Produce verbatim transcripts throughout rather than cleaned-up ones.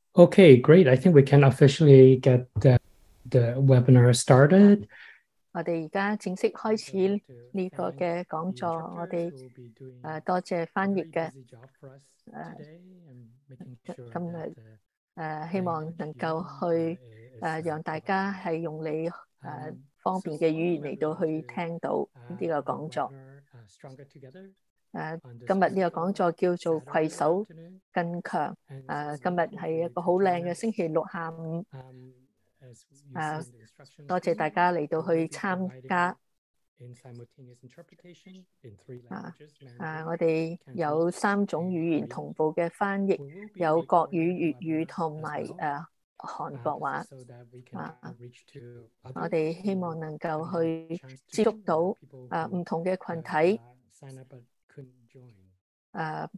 Okay, great. I think we can officially get the, the webinar started. 我哋而家正式開始呢個嘅講座，我哋誒多謝翻譯嘅誒今日誒希望能夠去誒讓大家係用你誒方便嘅語言嚟到去聽到呢個講座。誒今日呢個講座叫做攜手更強。誒今日係一個好靚嘅星期六下午。誒多謝大家嚟到去參加。啊啊！我哋有三種語言同步嘅翻譯，有國語、粵語同埋誒韓國話。啊！我哋希望能夠去接觸到誒唔同嘅群體。誒啊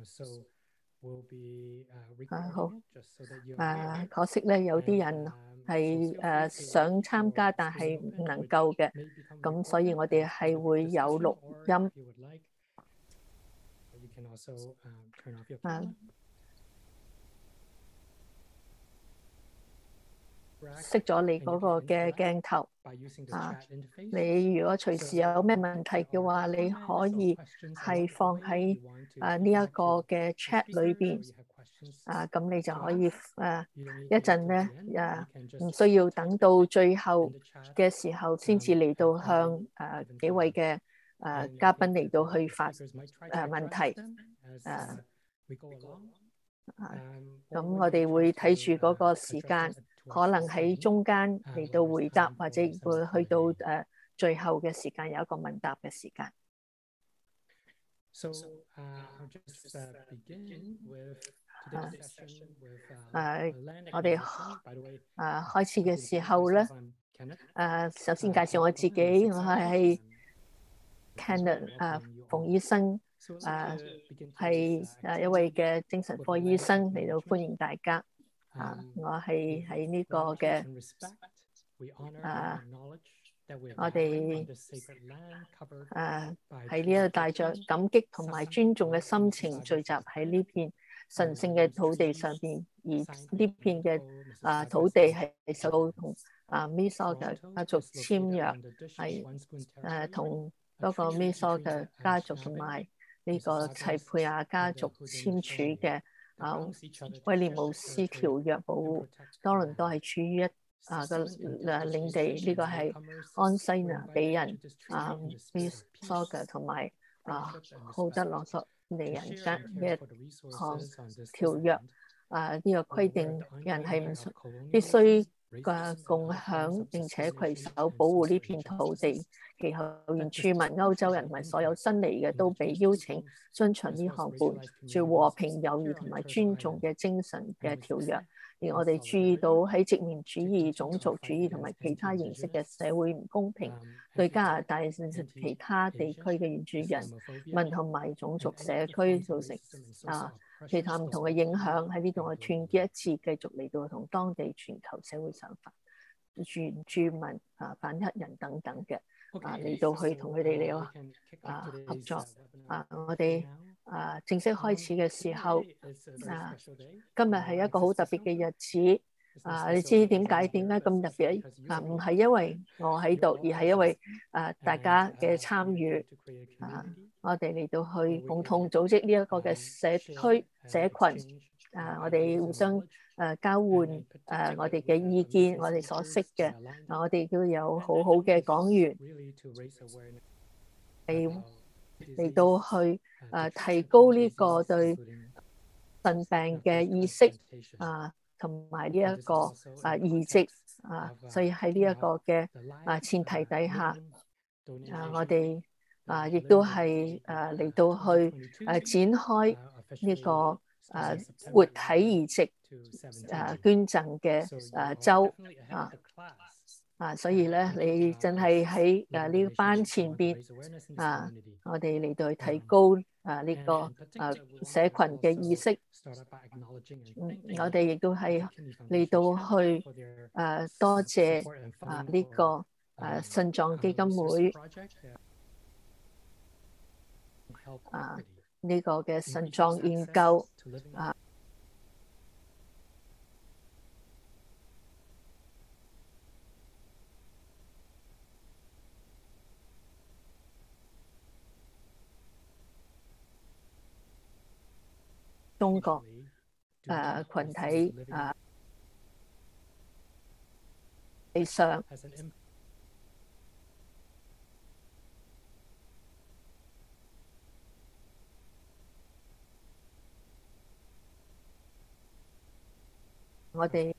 好誒，可惜咧有啲人係誒想參加，但係唔能夠嘅，咁所以我哋係會有錄音。啊熄咗你嗰個嘅鏡頭啊！你如果隨時有咩問題嘅話，你可以係放喺啊呢一個嘅 chat 裏邊啊，咁你就可以誒一陣咧誒唔需要等到最後嘅時候先至嚟到向誒幾位嘅誒嘉賓嚟到去發誒問題誒啊，咁我哋會睇住嗰個時間。可能喺中間嚟到回答，或者會去到誒最後嘅時間有一個問答嘅時間。So, uh, just, uh, begin with today's session with, uh, 我哋誒開始嘅時候咧，誒首先介紹我自己，我係 Kenneth 誒馮醫生，誒係誒一位嘅精神科醫生嚟到歡迎大家。啊！我係喺呢個嘅啊，我哋啊喺呢度帶着感激同埋尊重嘅心情聚集喺呢片神聖嘅土地上邊，而呢片嘅啊土地係受到同啊 Musci 嘅家族簽約，係誒同嗰個 Musci 嘅家族同埋呢個齊佩亞家族簽署嘅。啊，威廉姆斯條約保護多倫多係處於一啊個誒領地，呢、這個係安西拿比人啊 Musci 同埋啊浩德羅索尼人間嘅項條約啊，呢、這個規定人係唔必須嘅共享並且攜手保護呢片土地。其後原住民、歐洲人同埋所有新嚟嘅都被邀請遵循呢項本住和平、友誼同埋尊重嘅精神嘅條約。而我哋注意到喺殖民主義、種族主義同埋其他形式嘅社會唔公平，對加拿大甚至其他地區嘅原住人民同埋種族社區造成啊其他唔同嘅影響。喺呢度我團結一致，繼續嚟到同當地全球社會想法、原住民啊、反黑人等等嘅。啊，嚟到去同佢哋嚟啊合作啊！我哋啊正式開始嘅時候啊，今日係一個好特別嘅日子啊！你知點解點解咁特別啊？唔係因為我喺度，而係因為啊大家嘅參與啊！我哋嚟到去共同組織呢一個嘅社區社群啊！我哋互相誒交換誒我哋嘅意見，我哋所識嘅，我哋都有好好嘅講員嚟嚟到去誒提高呢個對腎病嘅意識啊，同埋呢一個啊移植啊，所以喺呢一個嘅啊前提底下啊，我哋啊亦都係誒嚟到去誒展開呢個誒活體移植誒捐贈嘅誒週啊啊，所以咧你真係喺誒呢個班前邊啊，我哋嚟到去提高啊呢個誒社群嘅意識。嗯，我哋亦都係嚟到去誒多謝啊呢個誒腎臟基金會啊呢個嘅腎臟研究啊。 中國誒羣體誒以上。我哋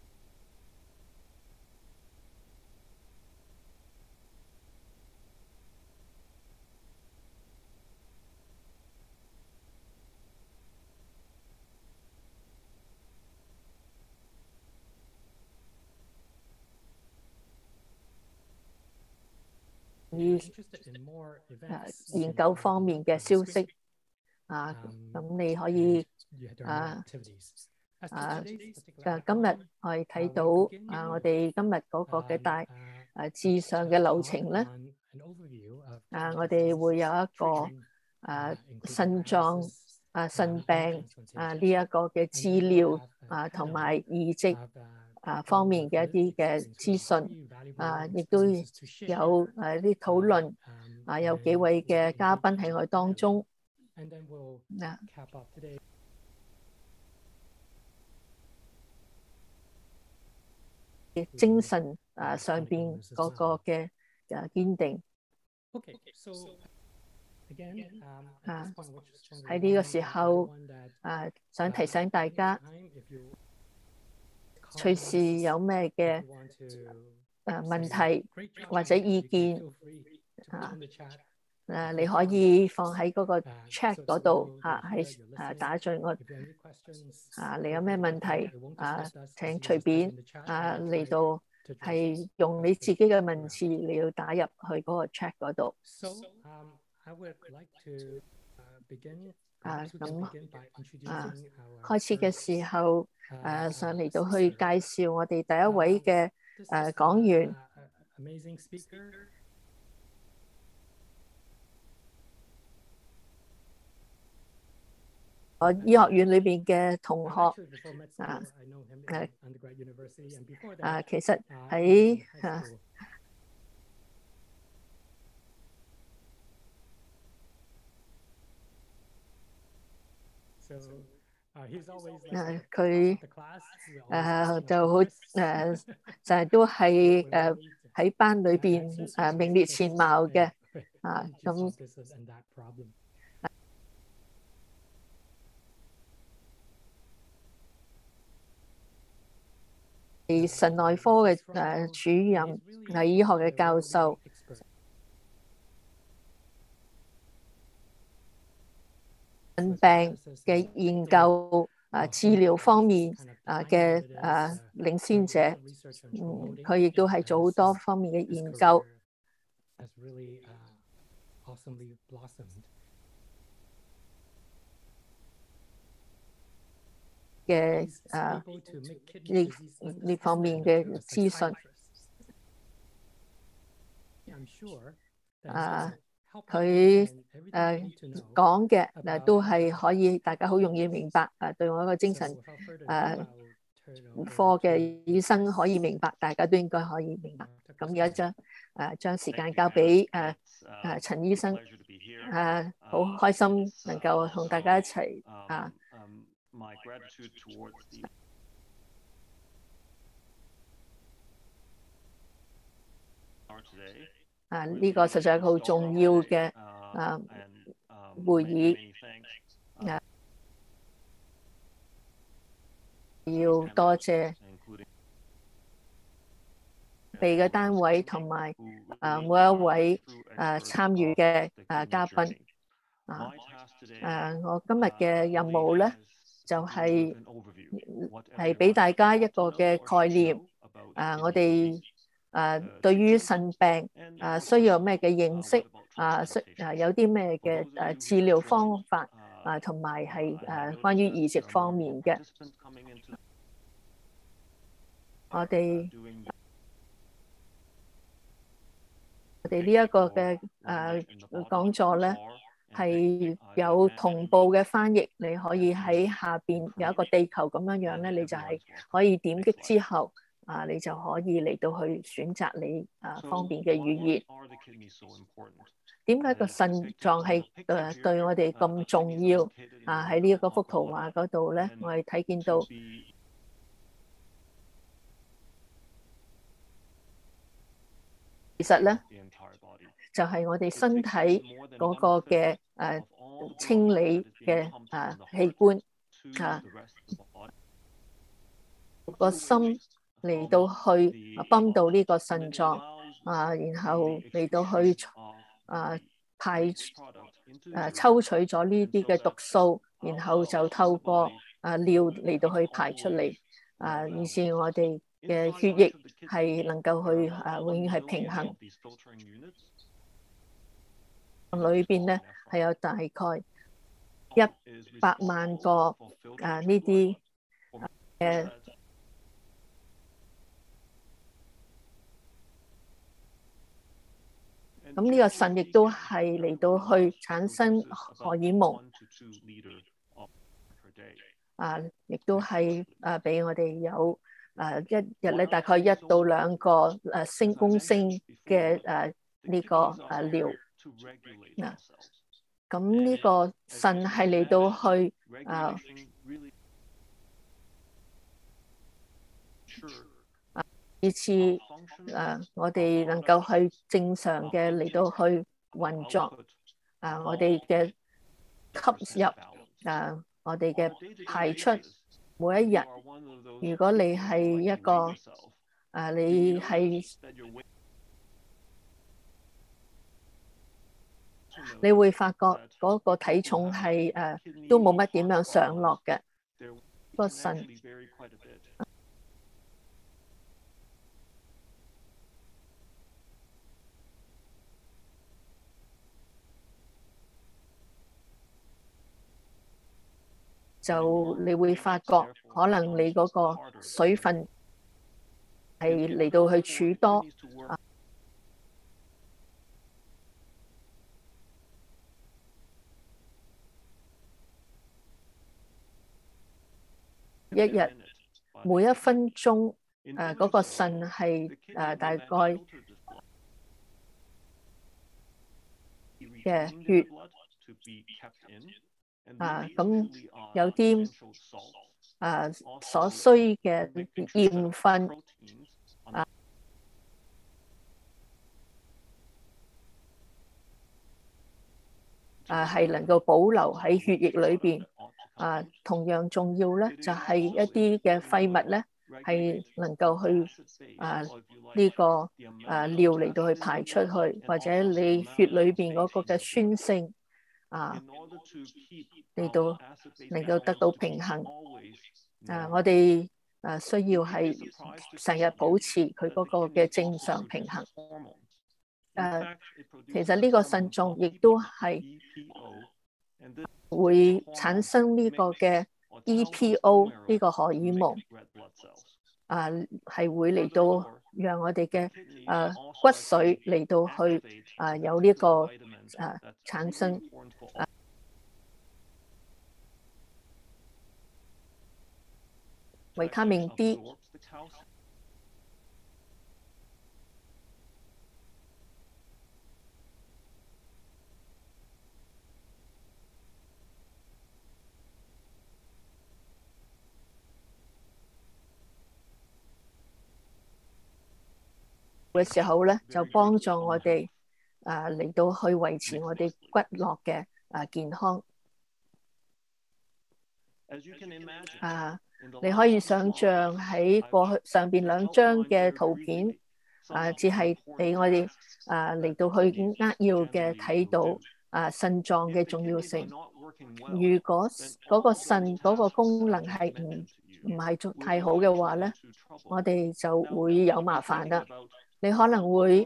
以誒研究方面嘅消息啊，咁你可以啊。啊！誒今日我哋睇到啊，我哋今日嗰個嘅大誒至上嘅流程咧，啊，我哋會有一個誒腎臟啊腎病啊呢一個嘅治療啊同埋移植啊方面嘅一啲嘅資訊啊，亦都有誒啲討論啊，有幾位嘅嘉賓喺我當中啊。精神啊上邊嗰個嘅誒堅定。啊喺呢個時候啊，想提醒大家，隨時有咩嘅誒問題或者意見啊。誒，你可以放喺嗰個 chat 嗰度嚇，喺誒打進我啊，你有咩問題啊？請隨便啊嚟到係用你自己嘅文字，你要打入去嗰個 chat 嗰度。啊，咁啊，開始嘅時候誒，想嚟到去介紹我哋第一位嘅誒講員。我醫學院裏邊嘅同學啊，誒啊，其實喺啊誒佢誒就好誒，就係都係誒喺班裏邊誒名列前茅嘅啊，咁。係腎內科嘅誒主任，係醫學嘅教授，腎病嘅研究啊治療方面啊嘅誒領先者，嗯，佢亦都係做好多方面嘅研究。嘅誒呢呢方面嘅資訊啊，佢誒講嘅嗱都係可以大家好容易明白啊，對我一個精神誒科嘅醫生可以明白，大家都應該可以明白。咁而家將誒將時間交俾誒誒陳醫生，誒好開心能夠同大家一齊啊。My gratitude towards the 啊，呢個實在係好重要嘅啊會議啊，要多謝備嘅單位同埋啊每一位啊參與嘅啊嘉賓啊。誒，我今日嘅任務咧，就係係俾大家一個嘅概念，啊，我哋誒對於腎病誒需要有咩嘅認識，啊，需誒有啲咩嘅誒治療方法，啊，同埋係誒關於移植方面嘅。我哋我哋呢一個嘅誒講座咧，係有同步嘅翻譯，你可以喺下邊有一個地球咁樣樣咧，你就係可以點擊之後啊，你就可以嚟到去選擇你啊方便嘅語言。點解個腎臟係誒對我哋咁重要啊？喺呢一個幅圖畫嗰度咧，我哋睇見到其實咧就係我哋身體嗰個嘅誒清理嘅啊器官啊，個心嚟到去泵到呢個腎臟啊，然後嚟到去啊排誒抽取咗呢啲嘅毒素，然後就透過啊尿嚟到去排出嚟啊，以致我哋嘅血液係能夠去啊永遠係平衡。裏邊咧係有大概一百萬個啊呢啲嘅。咁呢個腎亦都係嚟到去產生荷爾蒙，啊，亦都係啊，俾我哋有啊一日咧大概一到兩個誒升公升嘅誒呢個誒尿。嗱，咁呢個腎係嚟到去啊。以致誒，我哋能夠去正常嘅嚟到去運作，啊，我哋嘅吸入，啊，我哋嘅排出，每一日，如果你係一個，啊，你係，你會發覺嗰個體重係誒都冇乜點樣上落嘅，個腎。就你會發覺，可能你嗰個水分係嚟到去儲多，啊、一日每一分鐘誒嗰個腎係誒大概嘅血。啊，咁有啲啊所需嘅鹽分啊，啊係能夠保留喺血液裏邊。啊，同樣重要咧，就係一啲嘅廢物咧，係能夠去啊呢個啊尿嚟到去排出去，或者你血裏邊嗰個嘅酸性。啊，嚟到能夠得到平衡。啊，我哋啊需要係成日保持佢嗰個嘅正常平衡。誒，其實呢個腎臟亦都係會產生呢個嘅 E P O 呢個荷爾蒙。啊，係會嚟到讓我哋嘅誒骨髓嚟到去啊有呢個誒產生。維他命 D 嘅時候咧，就幫助我哋啊嚟到去維持我哋骨骼嘅啊健康。啊，你可以想象喺過去上邊兩張嘅圖片，啊，只係俾我哋啊嚟到去扼要嘅睇到啊腎臟嘅重要性。如果嗰個腎嗰個功能係唔唔係做太好嘅話咧，我哋就會有麻煩啦。你可能會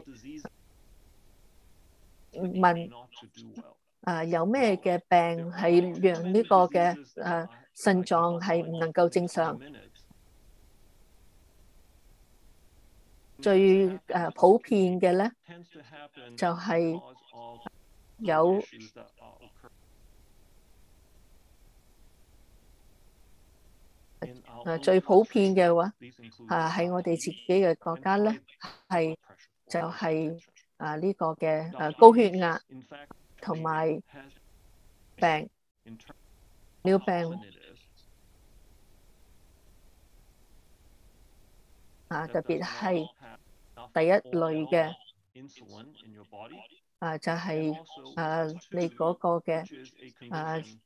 問啊，有咩嘅病係讓呢個嘅誒腎臟係唔能夠正常？最誒普遍嘅咧，就係有誒、 誒最普遍嘅話，啊喺我哋自己嘅國家咧，係就係啊呢個嘅誒高血壓同埋病尿病啊，特別係第一類嘅啊，就係誒你嗰個嘅誒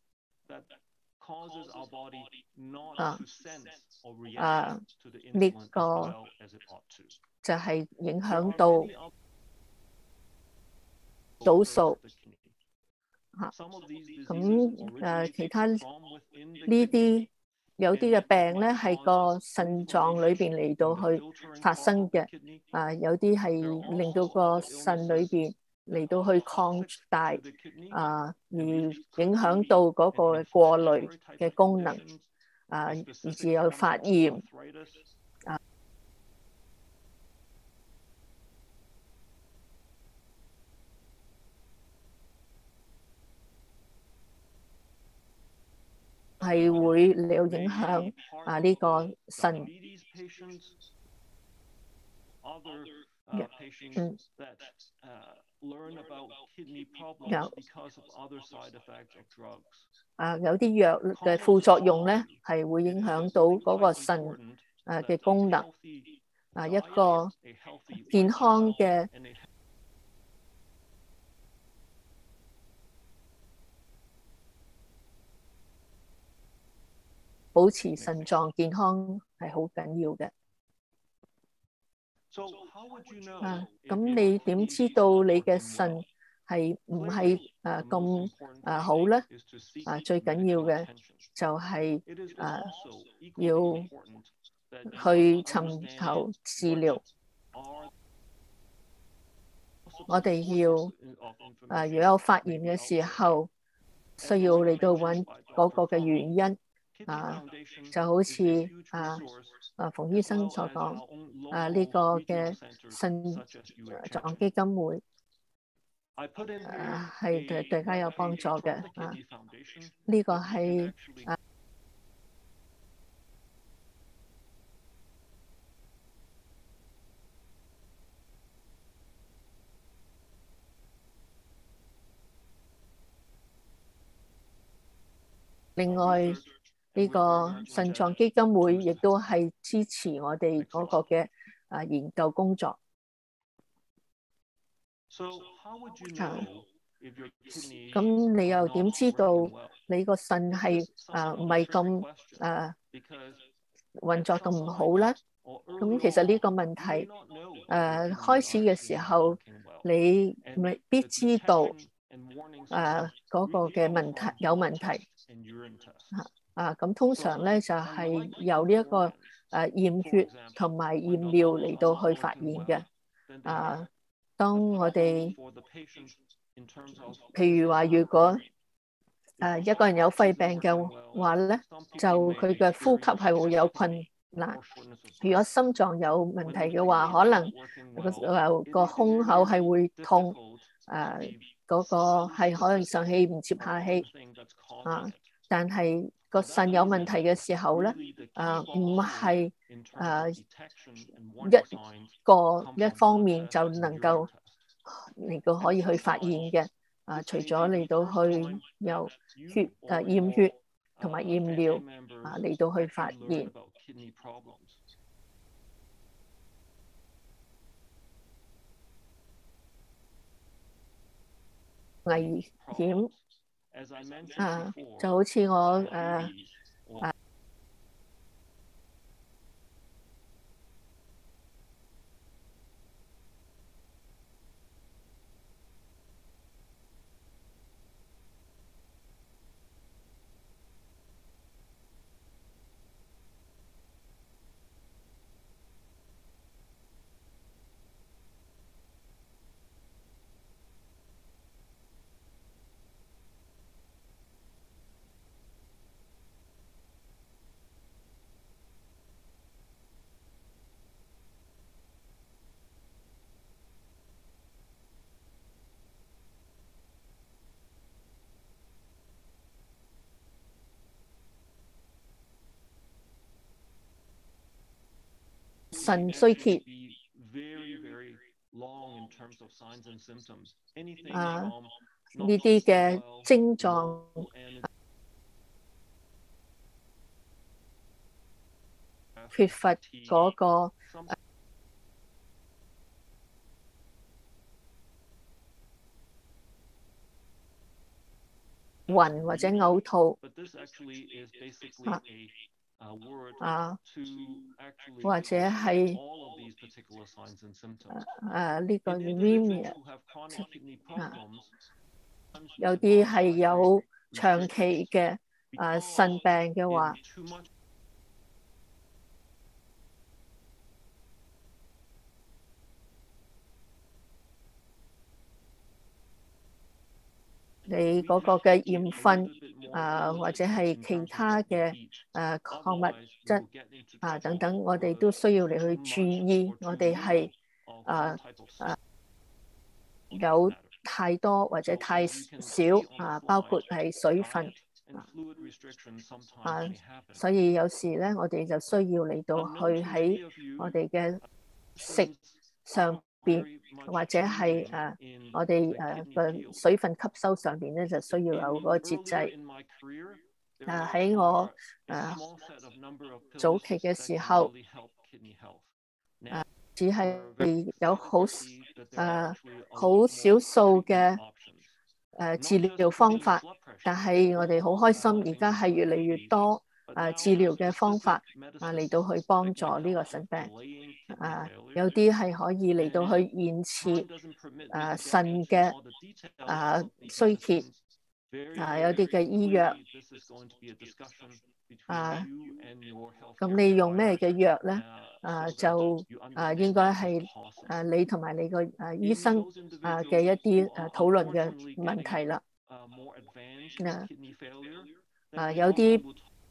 啊啊呢個就係影響到組數嚇，咁誒其他呢啲有啲嘅病咧係個腎臟裏邊嚟到去發生嘅，啊有啲係令到個腎裏邊嚟到去擴大，啊而影響到嗰個過濾嘅功能，啊以至有發炎，啊係會有影響啊呢個腎。嗯，有啊有啲藥嘅副作用咧，係會影響到嗰個腎誒嘅功能。啊，一個健康嘅保持腎臟健康係好緊要嘅。啊，咁你點知道你嘅腎係唔係誒咁誒好咧？啊，最緊要嘅就係誒要去尋求治療。我哋要誒，如果有發炎嘅時候，需要嚟到揾嗰個嘅原因。啊，就好似啊啊馮醫生所講，啊呢個嘅腎臟基金會啊係對大家有幫助嘅。啊，呢個係啊另外。呢個腎臟基金會亦都係支持我哋嗰個嘅啊研究工作。啊，咁你又點知道你個腎係啊唔係咁啊運作咁唔好咧？咁其實呢個問題誒、啊、開始嘅時候，你未必知道誒嗰、啊那個嘅問題有問題。啊，咁通常咧就係、是、由呢一個誒驗血同埋驗尿嚟到去發現嘅。啊，當我哋譬如話，如果誒一個人有肺病嘅話咧，就佢嘅呼吸係會有困難。如果心臟有問題嘅話，可能個誒個胸口係會痛，誒嗰個係可能上氣唔接下氣啊。但係個腎有問題嘅時候咧，誒唔係誒一個一方面就能夠嚟到可以去發現嘅。啊，除咗嚟到去由血誒驗血同埋驗尿啊嚟到去發現危險啊，就好似我誒啊。 腎衰竭。啊，呢啲嘅症狀缺乏嗰個暈或者嘔吐啊啊，或者係誒呢個 anemia 啊，有啲係有長期嘅誒腎病嘅話，你嗰個嘅鹽分啊，或者係其他嘅誒礦物質啊等等，我哋都需要嚟去注意，我哋係誒誒有太多或者太少啊，包括係水分啊，所以有時咧，我哋就需要嚟到去喺我哋嘅食上邊，或者係誒、啊、我哋誒嘅水分吸收上邊咧，就需要有嗰個節制。誒、啊、喺我誒、啊、早期嘅時候，誒、啊、只係有好誒好少數嘅誒治療方法，但係我哋好開心，而家係越嚟越多誒治療嘅方法啊嚟到去幫助呢個腎病。啊，有啲係可以嚟到去延遲誒腎嘅誒衰竭，啊有啲嘅醫藥啊，咁你用咩嘅藥咧？啊就啊應該係誒你同埋你個誒醫生啊嘅一啲誒討論嘅問題啦。啊啊有啲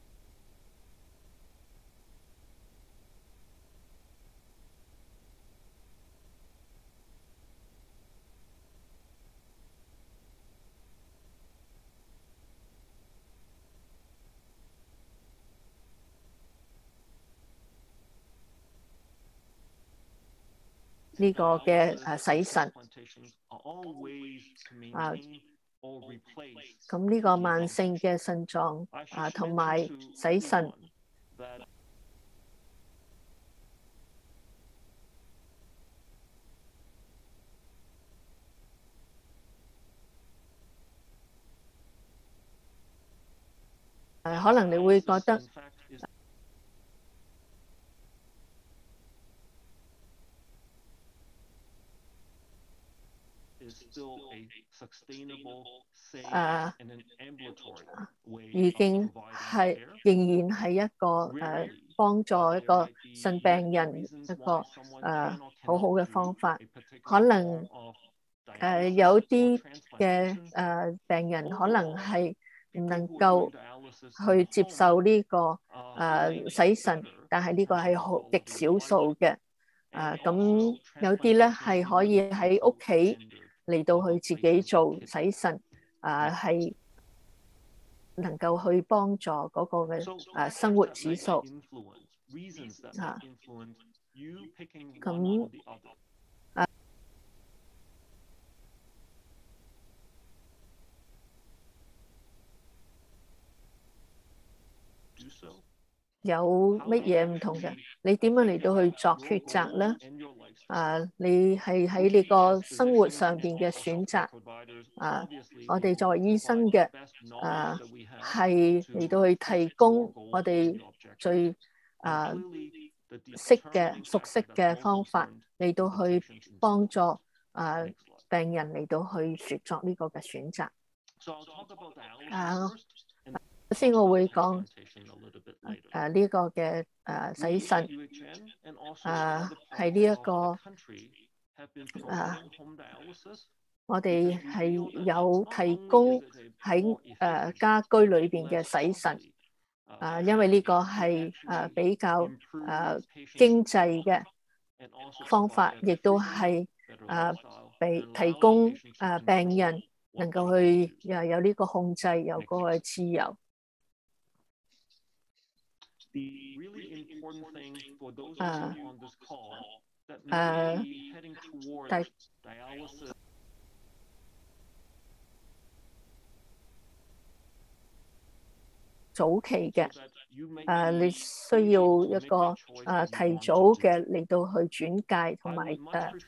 呢個嘅誒洗腎啊，咁呢個慢性嘅腎臟啊，同埋洗腎誒，可能你會覺得誒已經係仍然係一個誒幫助一個腎病人一個誒好好嘅方法。可能誒有啲嘅誒病人可能係唔能夠去接受呢個誒洗腎，但係呢個係好極少數嘅。啊，咁有啲咧係可以喺屋企嚟到去自己做洗腎，啊係能夠去幫助嗰個嘅啊生活指數啊，咁啊有乜嘢唔同嘅？你點樣嚟到去作抉擇咧？啊，你係喺你個生活上邊嘅選擇啊，我哋作為醫生嘅啊，係嚟到去提供我哋最啊識嘅熟悉嘅方法嚟到去幫助啊病人嚟到去選作呢個嘅選擇啊。首先我會講誒呢個嘅誒洗腎誒係呢一個誒，我哋係有提供喺誒家居裏邊嘅洗腎啊，因為呢個係誒比較誒經濟嘅方法，亦都係誒俾提供誒病人能夠去誒有呢個控制，有嗰個自由。 誒誒但早期嘅誒，你需要一個誒提早嘅嚟到去轉介同埋誒。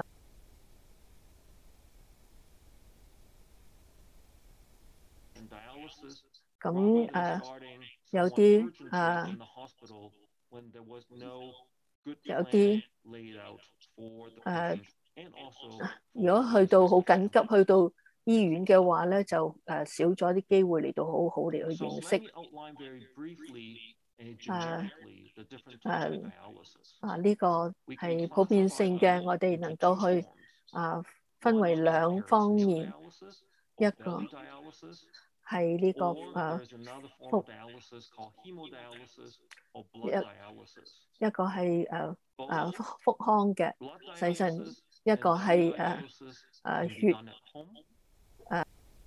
咁誒有啲誒有啲誒，如果去到好緊急，去到醫院嘅話咧，就誒少咗啲機會嚟到好好嚟去認識誒誒啊呢個係普遍性嘅，我哋能夠去啊分為兩方面，一個係呢、這個誒腹一一個係誒誒腹腔嘅洗腎，一個係誒誒血誒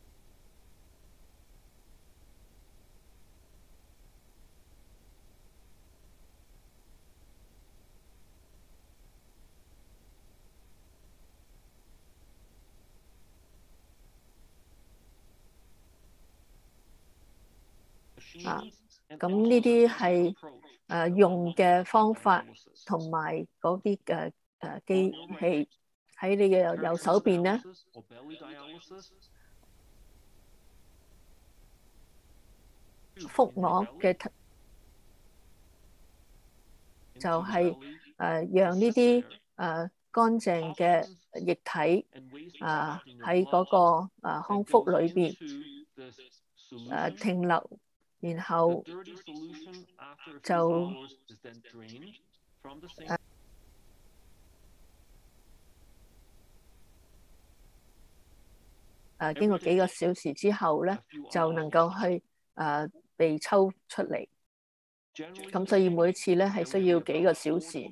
啊，咁呢啲係誒用嘅方法同埋嗰啲嘅誒機器喺你嘅右手邊咧，腹膜嘅就係誒讓呢啲誒乾淨嘅液體啊喺嗰個誒腔腹裏邊誒停留。然後就誒誒經過幾個小時之後咧，就能夠去誒被抽出嚟。咁所以每次咧係需要幾個小時。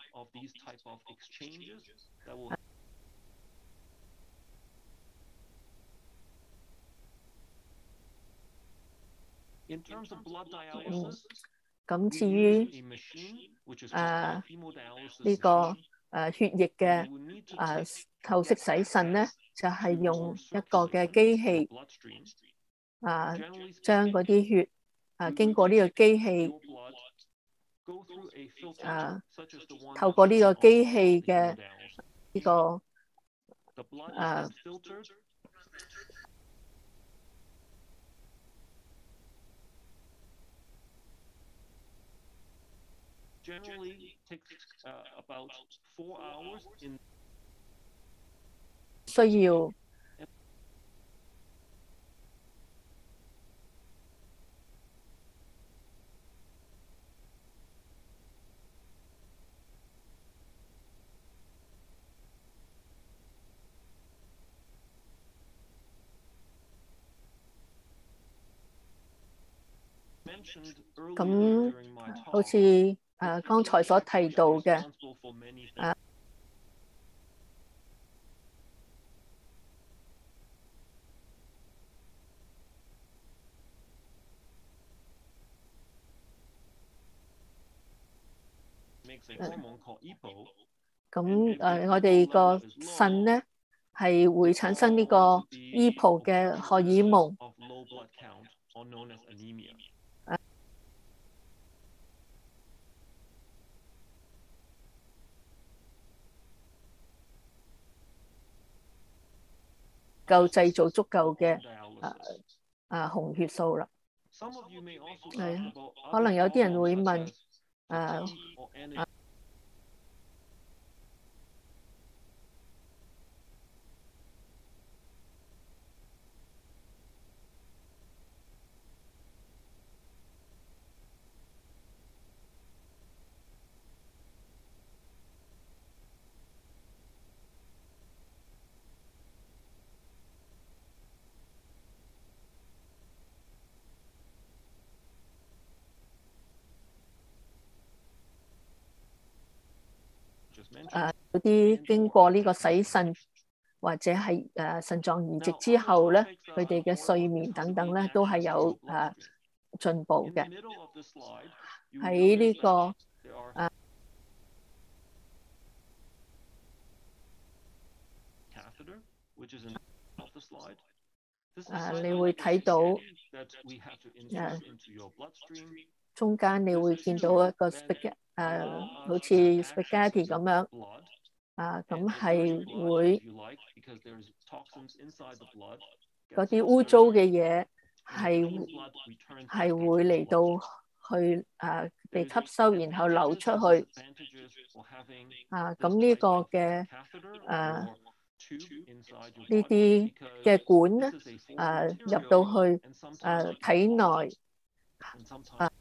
嗯，咁至於誒呢個誒血液嘅誒透析洗腎咧，就係用一個嘅機器誒將嗰啲血誒經過呢個機器誒透過呢個機器嘅呢個誒。需要咁好似誒剛才所提到嘅誒咁誒，我哋個腎咧係會產生呢個 E P O 嘅荷爾蒙。夠製造足夠嘅誒誒紅血素啦。係，可能有啲人會問誒、啊啊、誒嗰啲經過呢個洗腎或者係誒腎臟移植之後咧，佢哋嘅睡眠等等咧都係有誒進步嘅。 喺呢個誒誒，你會睇到誒中間，你會見到一個 spaghetti 誒，好似 spaghetti 咁樣啊，咁係會嗰啲污糟嘅嘢係係會嚟到去誒被吸收，然後流出去啊。咁呢個嘅誒呢啲嘅管咧誒入到去誒體內啊，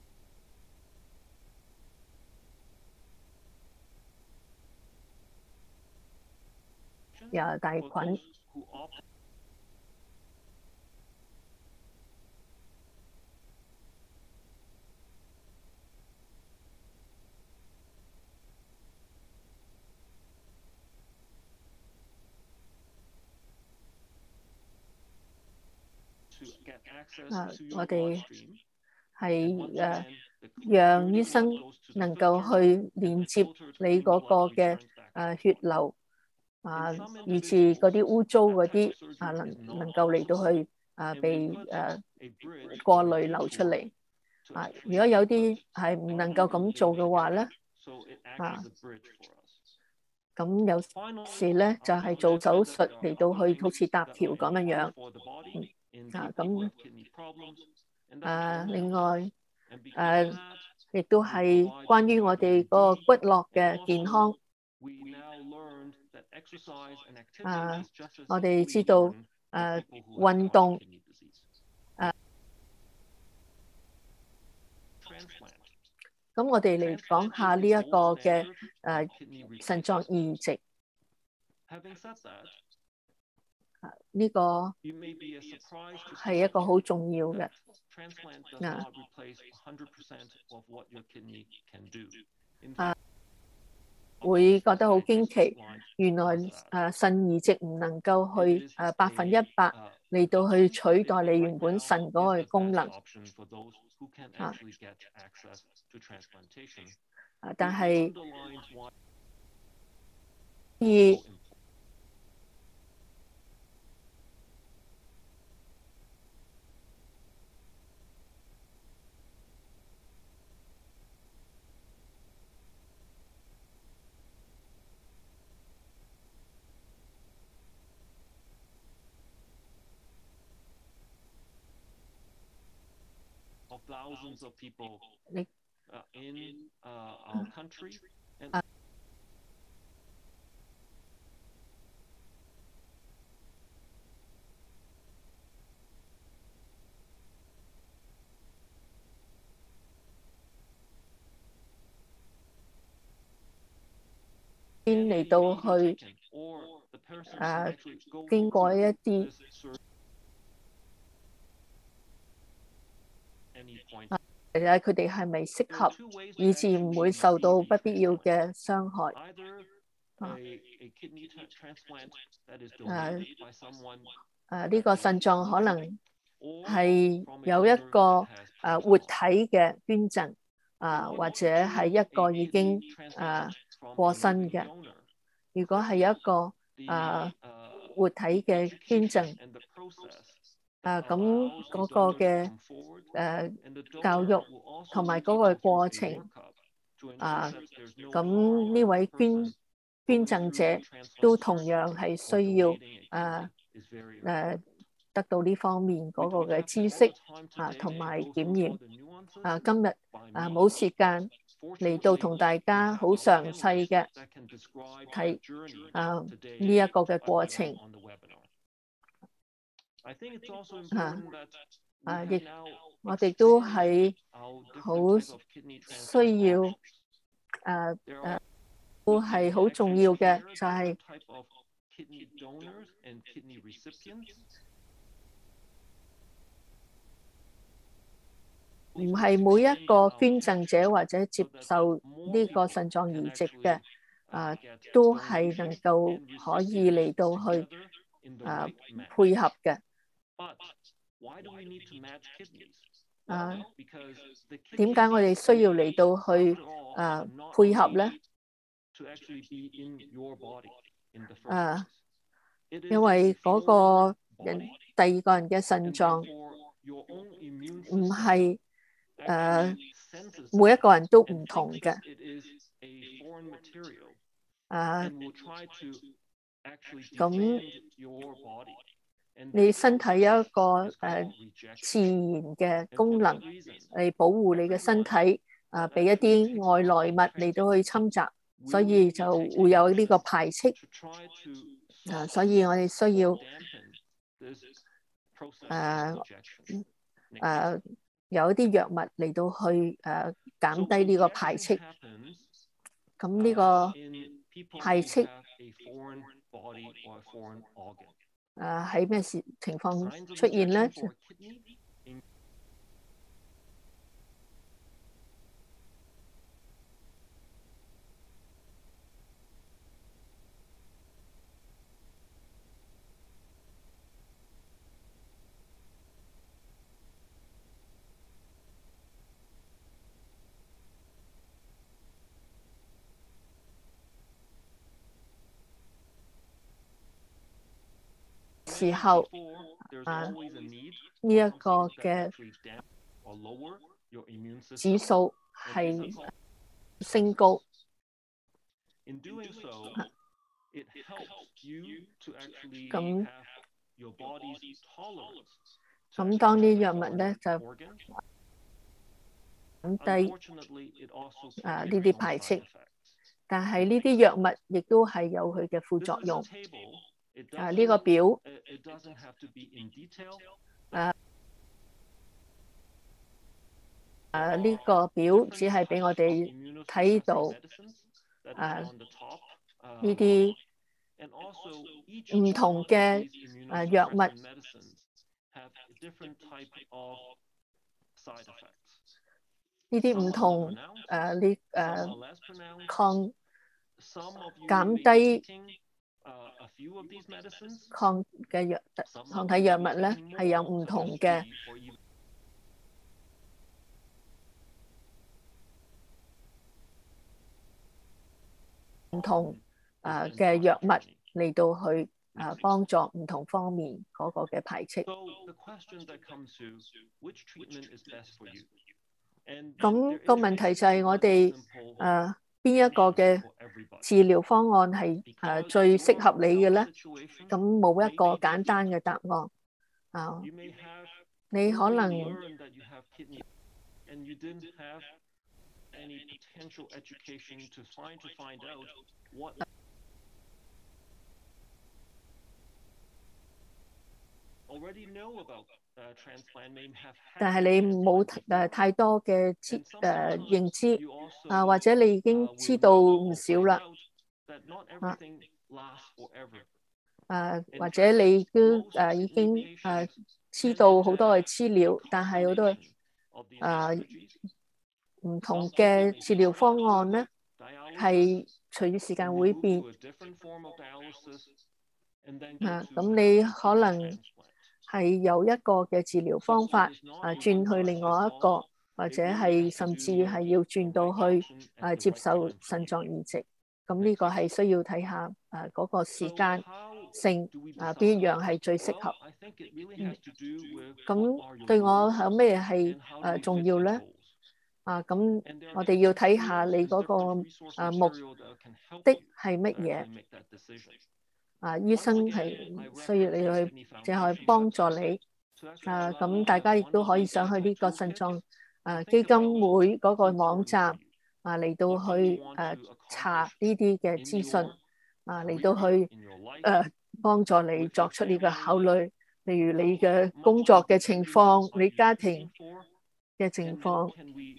有大菌。啊！我哋係誒讓醫生能夠去連接你嗰個嘅誒血流啊，以至嗰啲污糟嗰啲啊能能夠嚟到去啊被誒過濾流出嚟啊。如果有啲係唔能夠咁做嘅話咧啊，咁有時咧就係做手術嚟到去好似搭橋咁樣樣。啊，咁誒，另外誒，亦都係關於我哋嗰個骨骼嘅健康。啊，我哋知道誒運動誒，咁我哋嚟講下呢一個嘅誒腎臟移植。呢個係一個好重要嘅啊，會覺得好驚奇，原來誒腎移植唔能夠去誒百分一百嚟到去取代你原本腎嗰個功能啊，但係而你啊先嚟到去誒經過一啲啊，其實佢哋係咪適合，以致唔會受到不必要嘅傷害啊？誒誒呢個腎臟可能係有一個誒活體嘅捐贈啊，或者係一個已經誒過身嘅。如果係一個誒活體嘅捐贈，誒咁嗰個嘅誒教育同埋嗰個過程啊，咁呢位捐捐贈者都同樣係需要誒誒得到呢方面嗰個嘅知識啊，同埋檢驗啊。今日啊冇時間嚟到同大家好詳細嘅睇啊呢一個嘅過程啊啊，亦我哋都係好需要誒誒，都係好重要嘅，就係唔係每一個捐贈者或者接受呢個腎臟移植嘅啊，都係能夠可以嚟到去啊配合嘅。 啊，點解我哋需要嚟到去啊配合咧？啊，因為嗰個人第二個人嘅腎臟唔係誒每一個人都唔同嘅。啊，咁你身體有一個誒、呃、自然嘅功能嚟保護你嘅身體，啊，俾一啲外來物嚟到去侵襲，所以就會有呢個排斥。啊，所以我哋需要誒誒、呃、有一啲藥物嚟到去誒、呃、減低呢個排斥。咁呢個排斥誒喺咩事情況出現咧？時候啊，呢一個嘅指數係升高，咁咁當啲藥物咧就減低啊呢啲排斥，但係呢啲藥物亦都係有佢嘅副作用。啊！呢、這個表，誒、啊，誒呢個表只係俾我哋睇到，誒呢啲唔同嘅誒藥物，呢啲唔同誒呢誒抗減低抗嘅藥抗體藥物咧，係有唔同嘅唔同誒嘅藥物嚟到去誒幫助唔同方面嗰個嘅排斥。咁個問題就係我哋誒邊一個嘅治療方案係誒最適合你嘅咧？咁冇一個簡單嘅答案啊！你可能但係你冇誒太多嘅知誒認知啊，或者你已經知道唔少啦啊，誒或者你都誒已經誒知道好多嘅資料，但係好多誒唔同嘅治療方案咧，係隨住時間會變啊，咁你可能係由一個嘅治療方法啊轉去另外一個，或者係甚至係要轉到去啊接受腎臟移植。咁呢個係需要睇下誒嗰個時間性啊邊一樣係最適合。咁、嗯、對我有咩係誒重要咧？啊咁，我哋要睇下你嗰個誒目的係乜嘢？啊，醫生係需要你去，即係幫助你。啊，咁大家亦都可以上去呢個腎臟啊基金會嗰個網站啊嚟到去誒查呢啲嘅資訊啊嚟到去誒幫助你作出呢個考慮，例如你嘅工作嘅情況、你家庭嘅情況。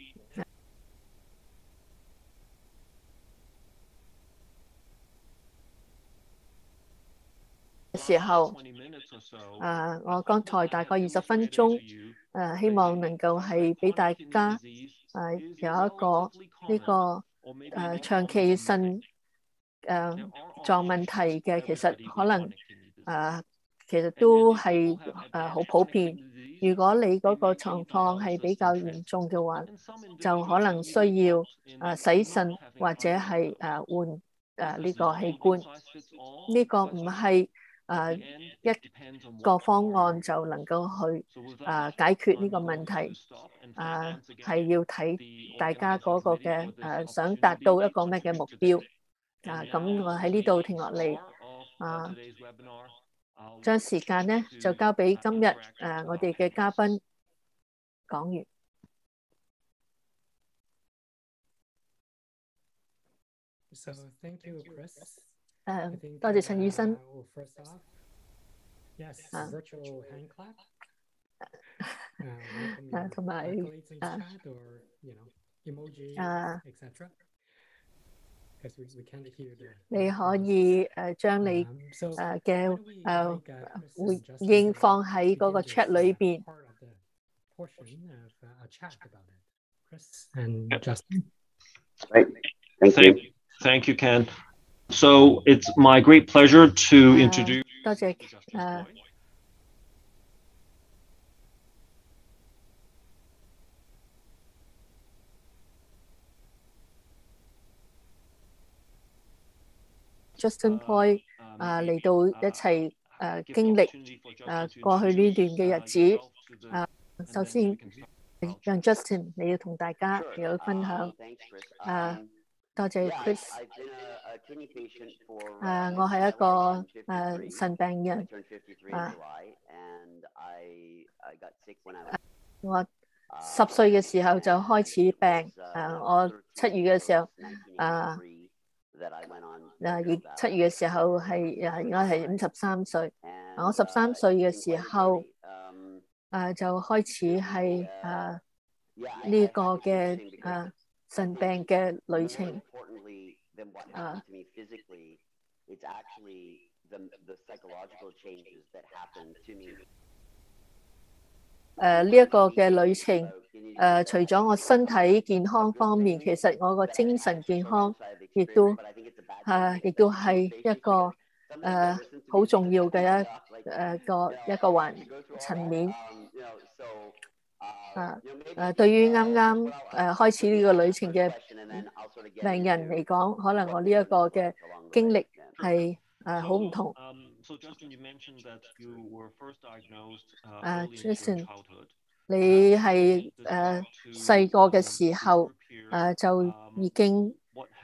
時候，誒，我剛才大概二十分鐘，誒，希望能夠係俾大家誒有一個呢個誒長期腎誒狀問題嘅，其實可能誒其實都係誒好普遍。如果你嗰個狀況係比較嚴重嘅話，就可能需要誒洗腎或者係誒換誒呢個器官。呢個唔係誒一個方案就能夠去誒解決呢個問題。誒係要睇大家嗰個嘅誒想達到一個咩嘅目標。啊，咁我喺呢度停落嚟，啊，將時間咧就交俾今日誒我哋嘅嘉賓講完。 So thank you, Chris. 誒，多謝陳醫生。 First off, yes, virtual hand clap. 誒，同埋誒 chat or you know emoji, et cetera. Because we we can't hear the. 你可以誒將你誒嘅誒回應放喺嗰個 chat 裏邊。 Portion of a chat about it, Chris and Justin. Great, thank you. Thank you, Ken. So it's my great pleasure to introduce. 多謝誒。Justin Poy 啊嚟到一齊誒經歷誒過去呢段嘅日子。啊，首先讓 Justin 你要同大家有分享。誒，多謝 Chris。誒，我係一個誒腎病人。啊，我十歲嘅時候就開始病。誒，我七月嘅時候，誒。誒，七月嘅時候係誒，而家係五十三歲。我十三歲嘅時候，誒就開始係誒呢個嘅誒腎病嘅旅程。誒誒呢一個嘅旅程，誒除咗我身體健康方面，其實我個精神健康亦都誒，亦都係一個誒好重要嘅一誒個一個環層面。誒誒，對於啱啱誒開始呢個旅程嘅病人嚟講，可能我呢一個嘅經歷係誒好唔同。誒 Justin， 你係誒細個嘅時候誒就已經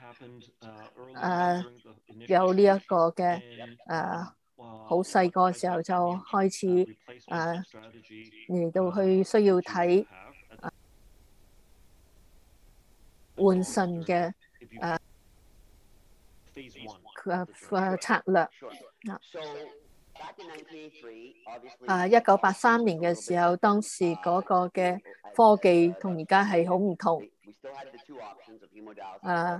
誒有呢一個嘅誒好細個嘅時候就開始誒嚟到去需要睇換腎嘅誒誒誒策略。啊！一九八三年嘅時候，當時嗰個嘅科技同而家係好唔同。啊！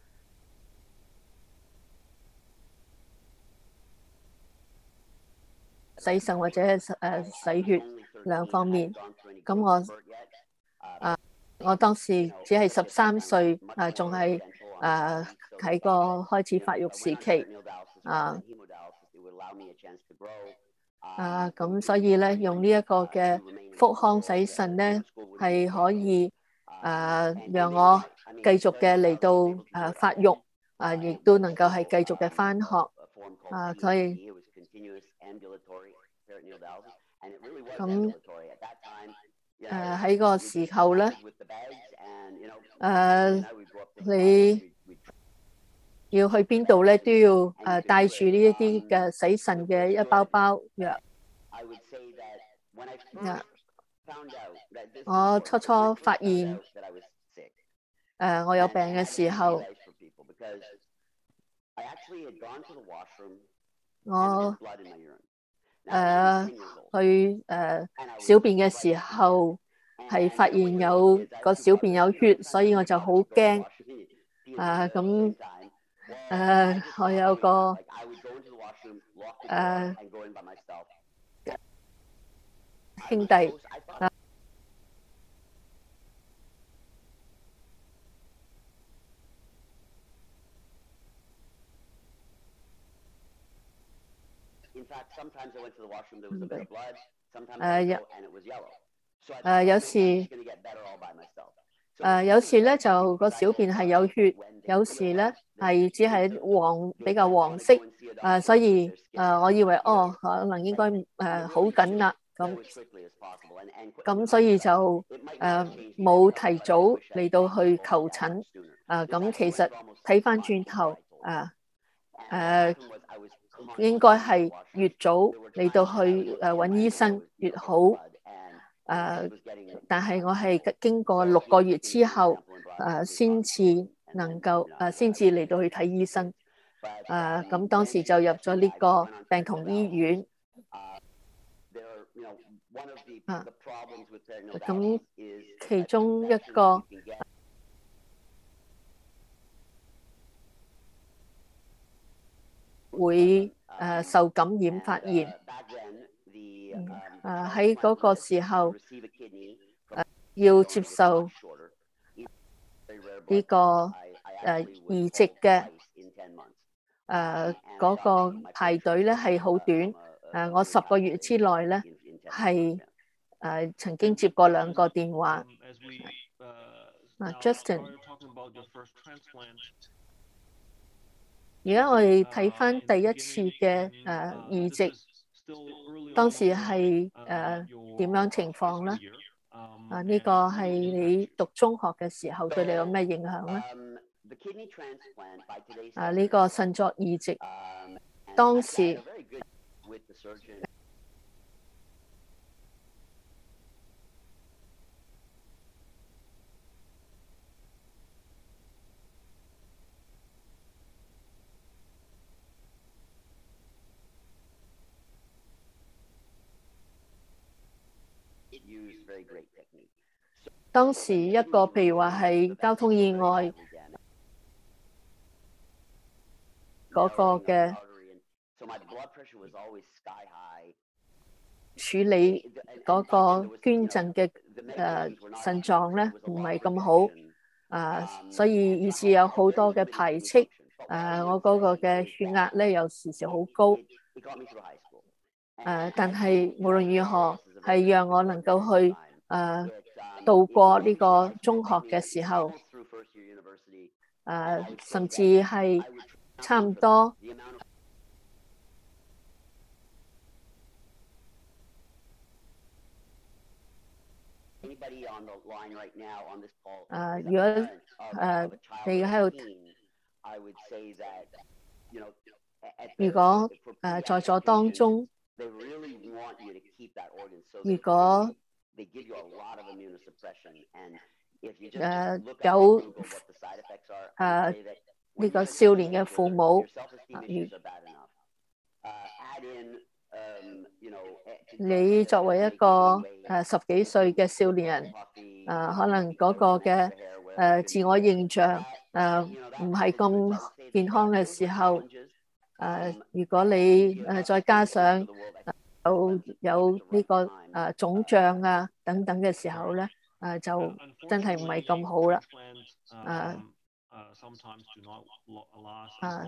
洗腎或者係誒洗血兩方面。咁我啊，我當時只係十三歲，啊，仲係誒喺個開始發育時期。啊！啊，咁所以咧，用呢一個嘅腹腔洗腎咧，係可以誒讓我繼續嘅嚟到誒發育，啊，亦都能夠係繼續嘅返學，啊，所以咁誒喺個時候咧，誒你要去邊度咧，都要誒帶住呢一啲嘅洗腎嘅一包包藥。我初初發現誒我有病嘅時候，我誒去誒小便嘅時候係發現有個小便有血，所以我就好驚。啊咁。誒、uh, 我有個誒、uh, 兄弟，啊、 誒有誒有時誒有時咧就個小便係有血，有時咧係只係黃比較黃色，誒所以誒我以為哦可能應該誒好緊啦咁，咁所以就誒冇提早嚟到去求診，誒咁其實睇返轉頭誒誒應該係越早嚟到去誒揾醫生越好。誒、呃，但係我係經過六個月之後，誒先至能夠誒先至嚟到去睇醫生。誒、呃，咁當時就入咗呢個病童醫院。啊，咁其中一個會誒、呃、受感染發炎。誒喺嗰個時候，誒、呃、要接受呢、這個誒、呃、移植嘅誒嗰個排隊咧係好短，誒、呃、我十個月之內咧係誒曾經接過兩個電話。啊 ，Justin， 而家我哋睇返第一次嘅誒、呃、移植。當時係誒點樣情況咧？啊，呢個係你讀中學嘅時候對你有咩影響咧？啊，呢個腎臟移植當時當時一個譬如話係交通意外嗰個嘅處理嗰個捐贈嘅誒腎臟咧，唔係咁好啊，所以以致有好多嘅排斥。誒、啊，我嗰個嘅血壓咧有時時好高。誒、啊，但係無論如何係讓我能夠去誒、啊度過呢個中學嘅時候，誒、呃，甚至係差唔多誒、呃，如果誒、呃、你喺度，如果誒、呃、在座當中，如果誒、呃、有誒呢、呃這個少年嘅父母，你作為一個誒、呃、十幾歲嘅少年人，誒、呃、可能嗰個嘅誒、呃、自我形象誒唔係咁健康嘅時候，誒、呃、如果你誒、呃、再加上有有呢、這個誒、呃、腫脹啊等等嘅時候咧。誒、uh, 就真係唔係咁好啦。誒誒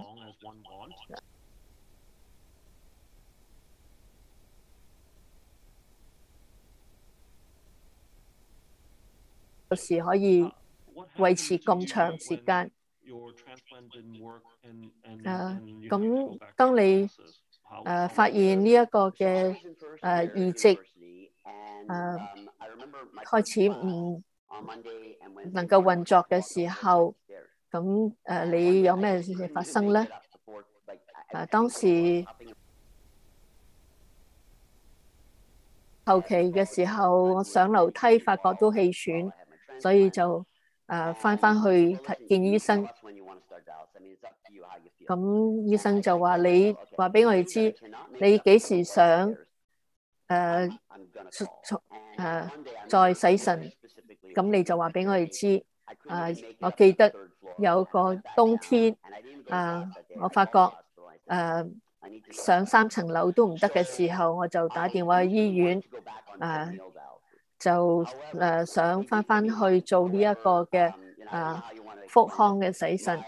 有時可以維持咁長時間。誒咁，當你誒、uh, 發現呢一個嘅誒、uh, 移植誒、uh, 開始唔能夠運作嘅時候，咁誒、uh, 你有咩事發生咧？誒、uh, 當時後期嘅時候，我上樓梯發覺都氣喘，所以就誒返返去見醫生。咁醫生就話：你話俾我哋知，你幾時想誒誒、uh, uh, 再洗腎？咁你就話俾我哋知。誒、uh, 我記得有個冬天，誒、uh, 我發覺誒、uh, 上三層樓都唔得嘅時候，我就打電話去醫院，誒、uh, 就誒、uh, 想返返去做呢一個嘅誒腹腔嘅洗腎。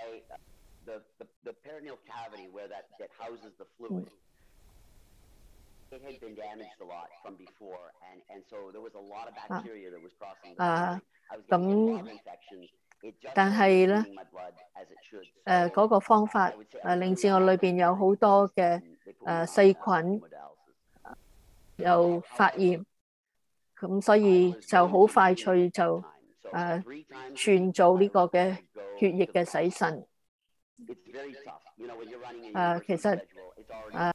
啊，咁但係咧，誒嗰個方法誒令至我裏邊有好多嘅誒細菌又發炎，咁所以就好快脆就誒轉做呢個嘅血液嘅洗腎。誒其實誒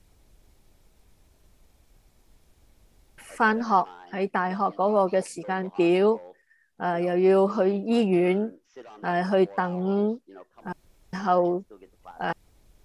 返學喺大學嗰個嘅時間表，誒又要去醫院誒去等，然後誒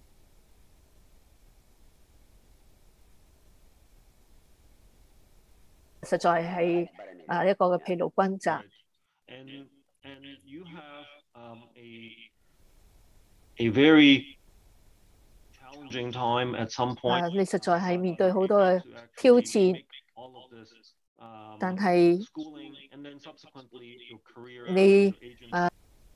實在係誒一個嘅疲勞轟炸。 And and you have um, a a very challenging time at some point. 誒你實在係面對好多嘅挑戰，但係你誒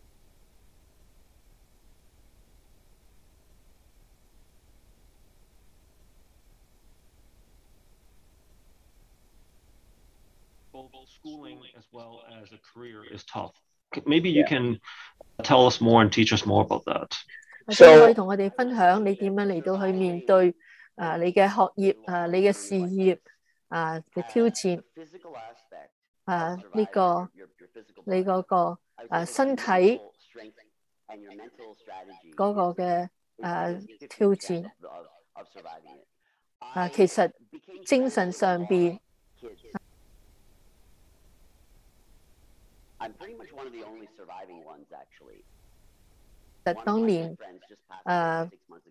schooling as well as a career is tough. Maybe you can tell us more and teach us more about that. 或者可以同我哋分享你點樣嚟到去面對誒你嘅學業誒你嘅事業誒嘅挑戰誒呢個你嗰個誒身體嗰個嘅誒挑戰誒其實精神上邊。其實當年誒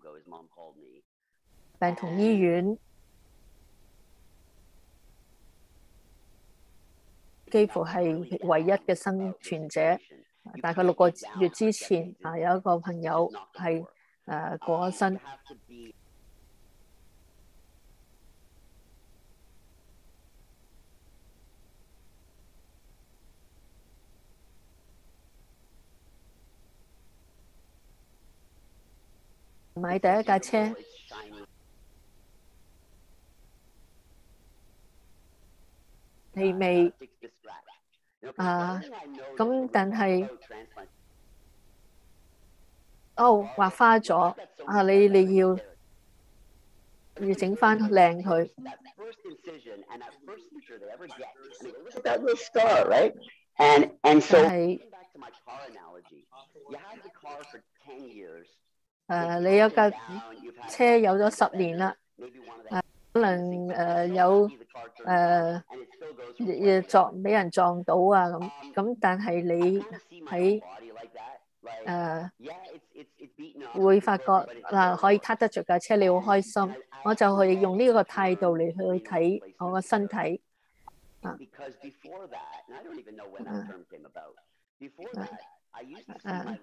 病童醫院幾乎係唯一嘅生存者，大概六個月之前啊有一個朋友係誒過咗身。買第一架車，你未啊？咁但係哦畫花咗啊！你你要要整翻靚佢。係。誒，你有架車有咗十年啦，誒，可能誒有誒誒撞俾人撞到啊咁，咁但係你喺誒會發覺嗱可以撻得着架車，你好開心，我就係用呢個態度嚟去睇我個身體啊。誒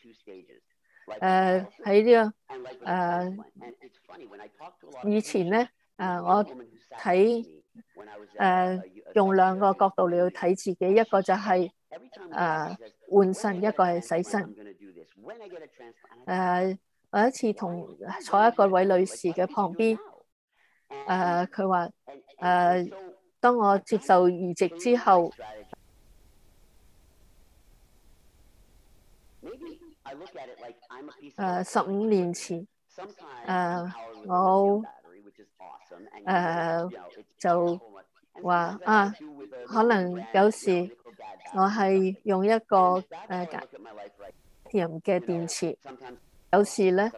誒喺呢個誒以前咧誒，我睇誒用兩個角度嚟去睇自己，一個就係誒換腎，一個係洗腎。誒我有一次同坐一個位女士嘅旁邊，誒佢話誒當我接受移植之後。誒十五年前，誒、uh, 我誒、uh, 就話啊，可能有時我係用一個誒鉗嘅電池，有時咧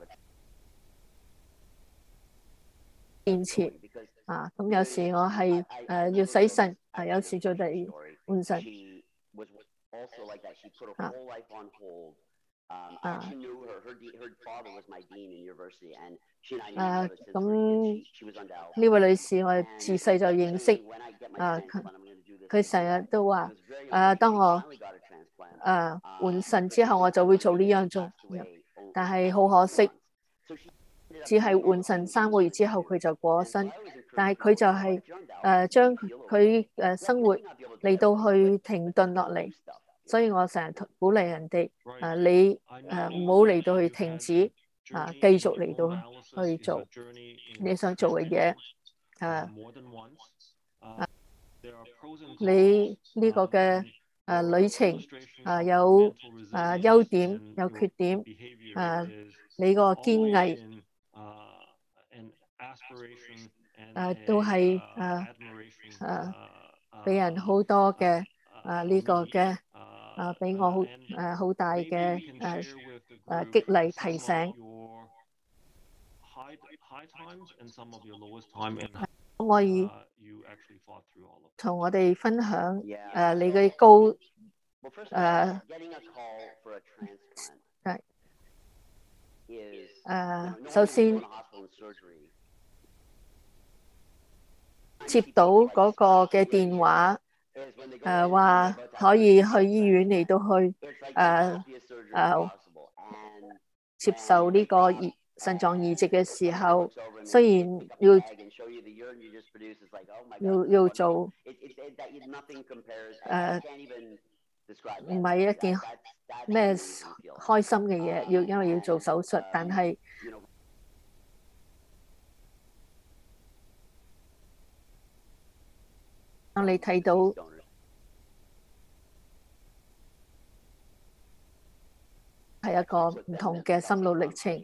電池啊，咁有時我係誒、uh, 要洗腎，啊有時做第二換腎啊。啊，誒咁呢位女士我自細就認識，啊佢成日都話，誒當我誒換腎之後，我就會做呢樣做，但係好可惜，只係換腎三個月之後佢就過咗身，但係佢就係誒將佢誒生活嚟到去停頓落嚟。所以我成日鼓勵人哋，誒你誒唔好嚟到去停止，啊繼續嚟到去做你想做嘅嘢， 誒 more than once. Uh, there are pros and 你 cons. 呢個 Um, 嘅 and 誒旅程 illustration 誒 of 有 mental 誒 resilience 優點 and 有 your 缺點， behavior 誒 is 你個堅 always 毅 in, uh, an aspiration and 誒都 a, 係 uh, 誒 admiration, 誒 uh, 俾人 uh, 好多 uh, 嘅 uh, 誒 for 呢個 me. 嘅 Uh, 誒俾我好 uh, and 誒好大 maybe 嘅 you can 誒 share with the 誒 group 激勵 some 提 of 醒。 your high high times and some of your lowest time and 可唔可以 uh, you actually fought through all of it. 同我哋分享 Yeah. 誒你嘅高 Well, first of all, Uh, getting a call for a transplant Right. is, 誒 you know, 首 normally you go 先 in the hospital and surgery. 接到嗰個嘅電話 Is when they go 誒 in 話 and they're about to 可以 have 去醫院嚟到去 It's like the Uh, happiest surgery uh, possible. And 接 when 受 you 呢 wake 個 up 移腎臟 and 移植嘅時 somebody 候， looks over and 雖 they 然 pick up 要 a bag and show you the urine you just produced, it's like, oh my 要 God, this is 要 wonderful. 做 It, it, it, that, it, nothing compares. I, I Uh, can't even describe 唔 that. 係一 That, 件 that's, that's an 咩 amazing feeling. 開心嘅嘢，要 Um, 因為要做 and, 手術， um, 但係 you know, 當你睇到 deceased donors. 係一個唔同嘅心路歷程。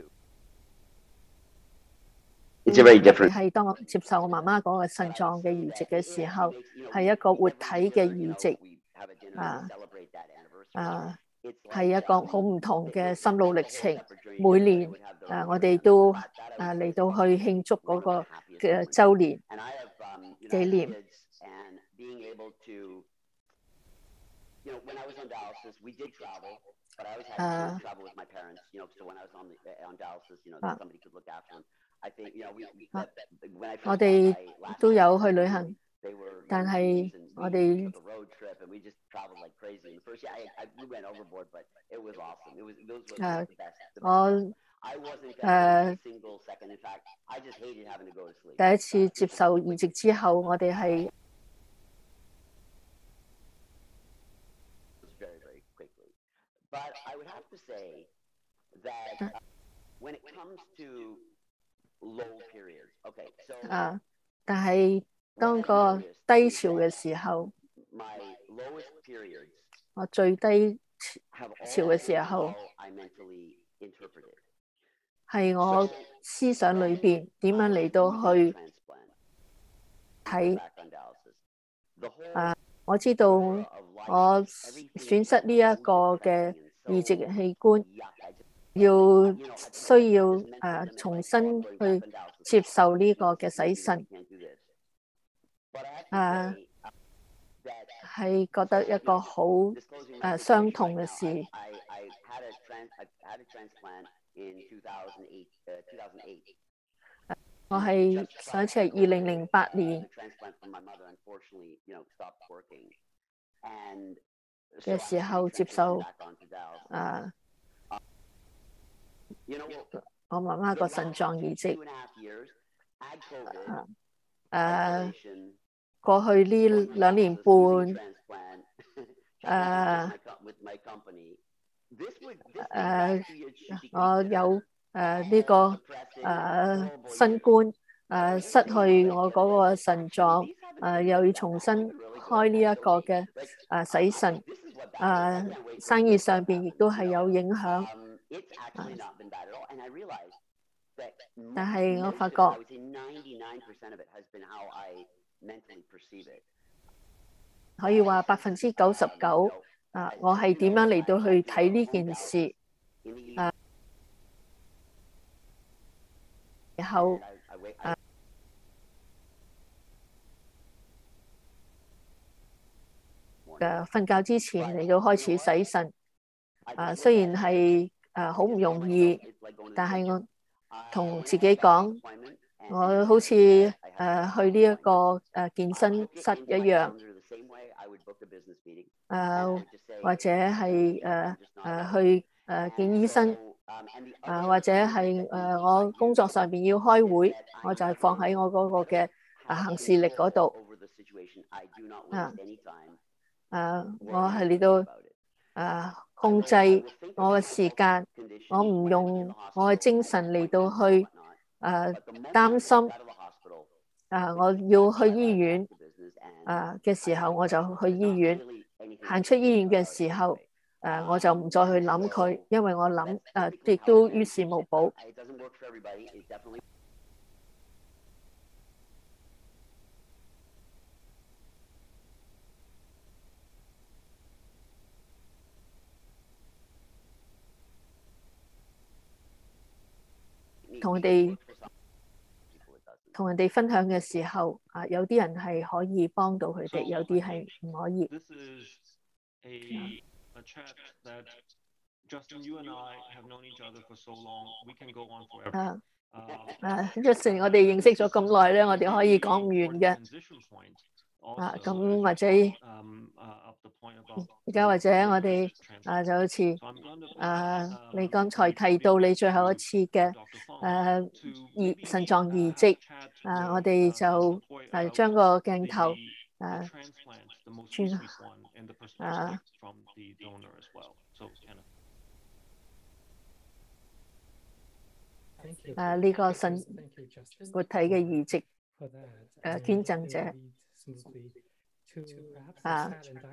It's a very 特別 different. 係當我接受我媽媽嗰個腎臟嘅移植嘅時候，係一個活體嘅移植，啊啊係一個好唔同嘅心路歷程。每年啊，我哋都啊嚟到去慶祝嗰個嘅週年紀念。 You know, when I was on dialysis, we did travel, but I always had Uh, to travel with my parents. You know, so when I was on the, on dialysis, you know, uh, somebody could look after them. I think, you know, we, we uh, that, when I 我 first got 哋 my last 都有 transplant, 去旅行， they were 但 young 係 teens, and 我 we 哋 took a road trip and we just traveled like crazy. And the first year, I, I we went overboard, but it was awesome. It was those were Uh, the best. The best. 我 I wasn't Uh, gonna miss a single second. In fact, I just hated having to go to sleep. 第一次接受移植之後，我哋係 very, very quickly. But I would have to say that uh, when it comes to low periods, okay, so 啊，但係 when 當 I'm 個 serious, 低 is 潮 that 嘅時候， my lowest periods 我最低 have 潮 all 嘅時 been 候， how I mentally interpreted. 係我思想裏邊點樣嚟到去 Transplant, 睇 back on dialysis. The whole 啊，我知道 era of life, 我 everything 損失呢一個嘅 so 移植器官， yuck. I just 要 you know, I think 需要 this mental 誒 limit, 重 like, 新 oh, going 去 back on dialysis. 接受呢個嘅 You 洗 can't 腎， do this. But I have to Uh, say, uh, that 係覺得一個好 disclosing my 誒傷 situation 痛 right 嘅 now, 事。 I, I, I had a trans, I had a transplant in two thousand eight, uh, two thousand eight. 我係上一次係二零零八 Uh, 年 the transplant from my mother unfortunately, you know, stopped working. And so 嘅 I 時 had to 候接受 transition back onto dialysis. 誒 You know, 我媽媽 the 個 last 腎臟移植 two and a half years, add COVID, 誒、誒 isolation, 過去呢 going 兩年 dialysis, 半 losing transplant, Uh, having my co- with my company. This would this dates Uh, back to you, it should be 我 considered 有誒呢 all 個 depressing, 誒 horrible 新 years. 冠 But I 誒 was 失 just saying, 去 like, 我 just 嗰個 like, 腎 actually, 臟 these haven't 誒 been 又 really 要 that 重 bad. 新 They've been really 開 good. 呢一 And 個 so, 嘅 like, 誒洗 I, I 腎 think this is what bad is. I 誒 can't wait for 生 the 意 good 上 stuff to 邊亦 happen, 都 you 係 know? 有影響， Um, it's actually not been bad at all. And I realized that 但 most, 係我 most 發 of it, I 覺 would say ninety-nine percent of it has been how I mentally perceive it. 可以話百分之九十九啊，我係點樣嚟到去睇呢件事 In the 啊，然後 and I, I wait, I, 誒瞓覺之前嚟到開始洗腎 I 啊， just 雖 look 然 at it, 係誒好唔容易，但係我同自己講，我好似誒去呢一個誒健身室一樣，誒或者係誒誒去誒見醫生，誒或者係誒我工作上邊要開會，我就係放喺我嗰個嘅誒行事曆嗰度，啊誒我係嚟到誒控制我嘅時間，我唔用我嘅精神嚟到去誒擔心啊，我要去醫院啊嘅時候，我就去醫院。行出醫院嘅時候，誒我就唔再去諗佢，因為我諗誒亦都於事無補。同人哋同人哋分享嘅時候，啊有啲人係可以幫到佢哋，有啲係唔可以。啊啊 ，Justin， 我哋認識咗咁耐咧，我哋可以講唔完嘅。啊，咁或者而家或者我哋啊就好似啊你剛才提到你最後一次嘅誒移腎臟移植啊，我哋就誒將個鏡頭誒轉啊誒呢個腎活體嘅移植誒捐贈者。啊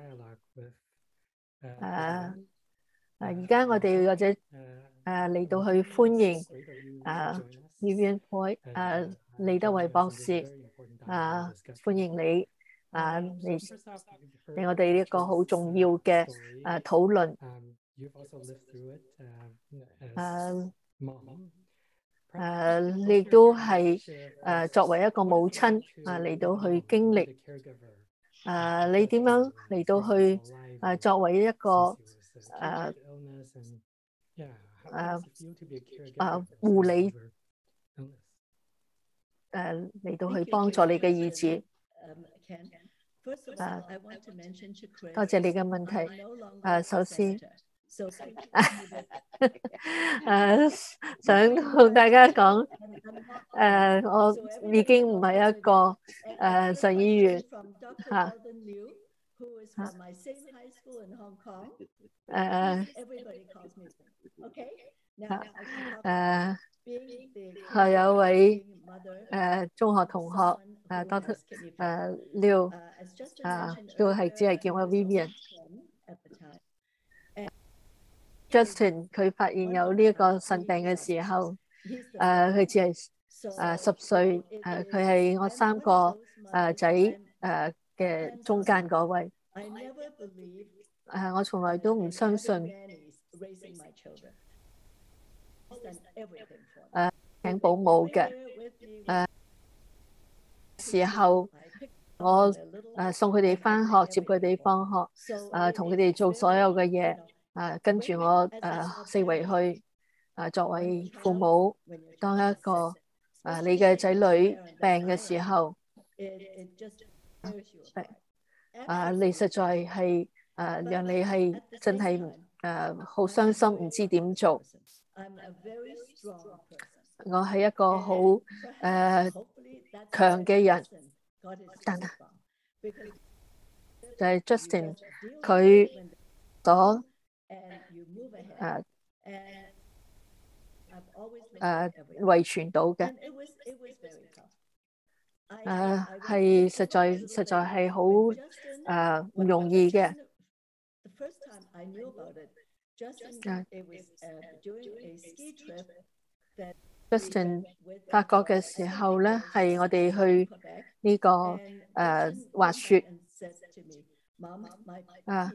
啊啊！而家我哋或者誒嚟到去歡迎啊 Vivienne Poy 誒李德維博士啊，歡迎你啊嚟嚟我哋呢一個好重要嘅誒討論。誒誒，你都係誒作為一個母親啊嚟到去經歷。誒、uh, 你點樣嚟到去誒、uh, 作為一個誒誒誒護理誒嚟到去幫助你嘅兒子？誒、uh, 多謝你嘅問題。誒、uh, 首先誒、uh, 想同大家講，誒、uh, 我已經唔係一個誒腎醫員嚇。誒誒係有位誒中學同學誒 Doctor 誒 Liu 啊，都係只係叫我 Vivienne。Justin 佢發現有呢一個腎病嘅時候，誒佢只係誒十歲，誒佢係我三個誒仔誒嘅中間嗰位。誒我從來都唔相信誒請保姆嘅誒時候，我誒送佢哋返學，接佢哋放學，誒同佢哋做所有嘅嘢。誒跟住我誒四圍去誒作為父母，當一個誒你嘅仔女病嘅時候，誒你實在係誒讓你係真係誒好傷心，唔知點做。我係一個好誒強嘅人，但係就係 Justin 佢所誒誒遺傳到嘅誒係實在實在係好誒唔容易嘅。Justin 發覺嘅時候咧，係我哋去呢、這個誒、呃、滑雪啊。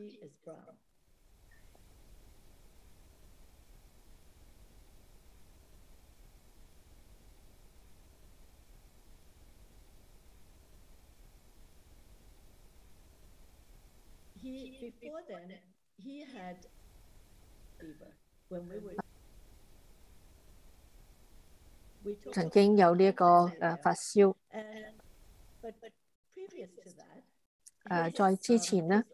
曾經有呢一個誒發燒，誒在之前咧，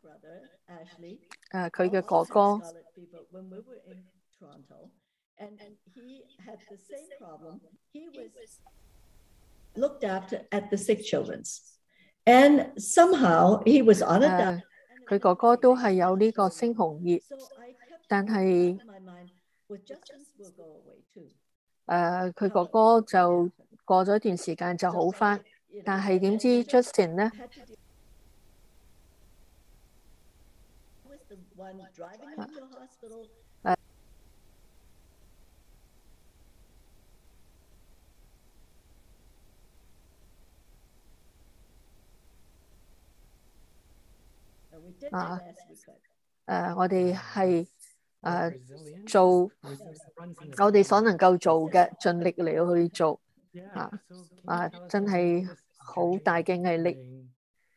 誒佢嘅哥哥，誒佢哥哥都係有呢個猩紅熱，但係誒佢哥哥就過咗一段時間就好返， 但係點知 Justin 咧？誒啊誒，我哋係誒做我哋所能夠做嘅，盡力嚟去做啊啊！真係好大嘅毅力。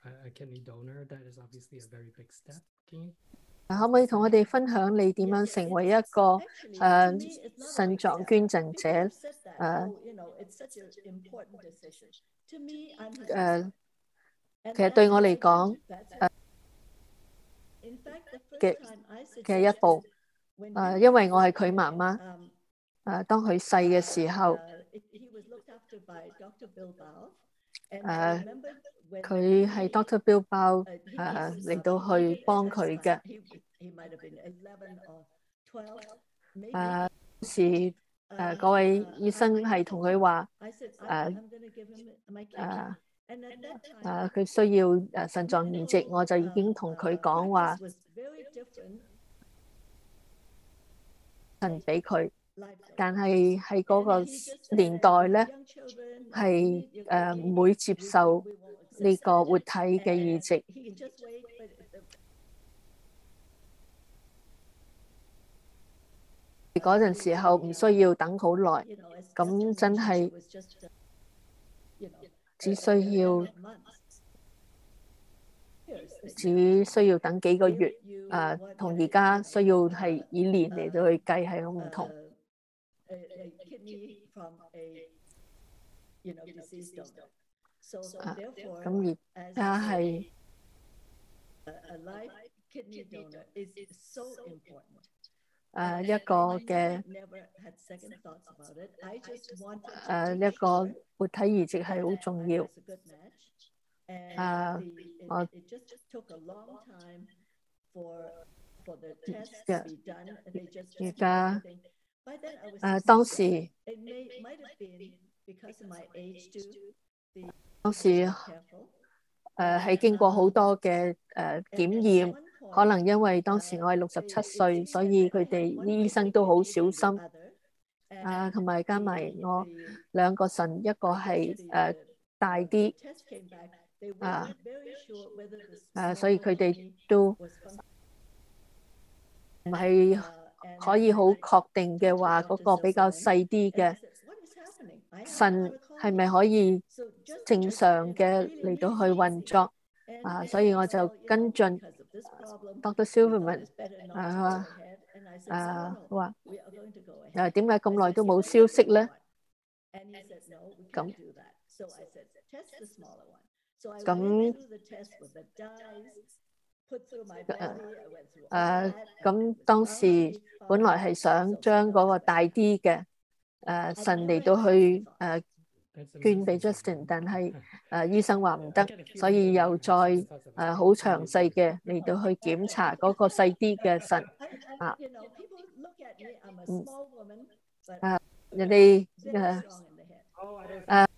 可唔可以同我哋分享你點樣成為一個誒腎臟捐贈者？誒誒，其實對我嚟講，誒嘅嘅一步誒，因為我係佢媽媽誒，當佢細嘅時候，誒佢係 Doctor Bill Bao 誒嚟到去幫佢嘅。誒時誒嗰位醫生係同佢話誒誒誒佢需要誒腎臟移植，我就已經同佢講話腎俾佢，但係喺嗰個年代咧係誒唔會接受呢個活體嘅移植。嗰陣時候唔需要等好耐，咁真係只需要只需要等幾個月，誒同而家需要係以年嚟到去計係好唔同。啊，咁而家係誒一個嘅誒一個活體移植係好重要。誒我而家誒當時當時誒係經過好多嘅誒檢驗。可能因為當時我係六十七歲，所以佢哋啲醫生都好小心。啊，同埋加埋我兩個腎，一個係誒大啲，啊誒，所以佢哋都唔係可以好確定嘅話，嗰個比較細啲嘅腎係咪可以正常嘅嚟到去運作？啊，所以我就跟進。Doctor Silverman 啊啊話誒點解咁耐都冇消息咧？咁咁誒誒咁當時本來係想將嗰個大啲嘅誒腎嚟到去誒捐俾 Justin， 但係誒醫生話唔得，所以又再誒好詳細嘅嚟到去檢查嗰個細啲嘅腎啊，嗯啊人哋誒誒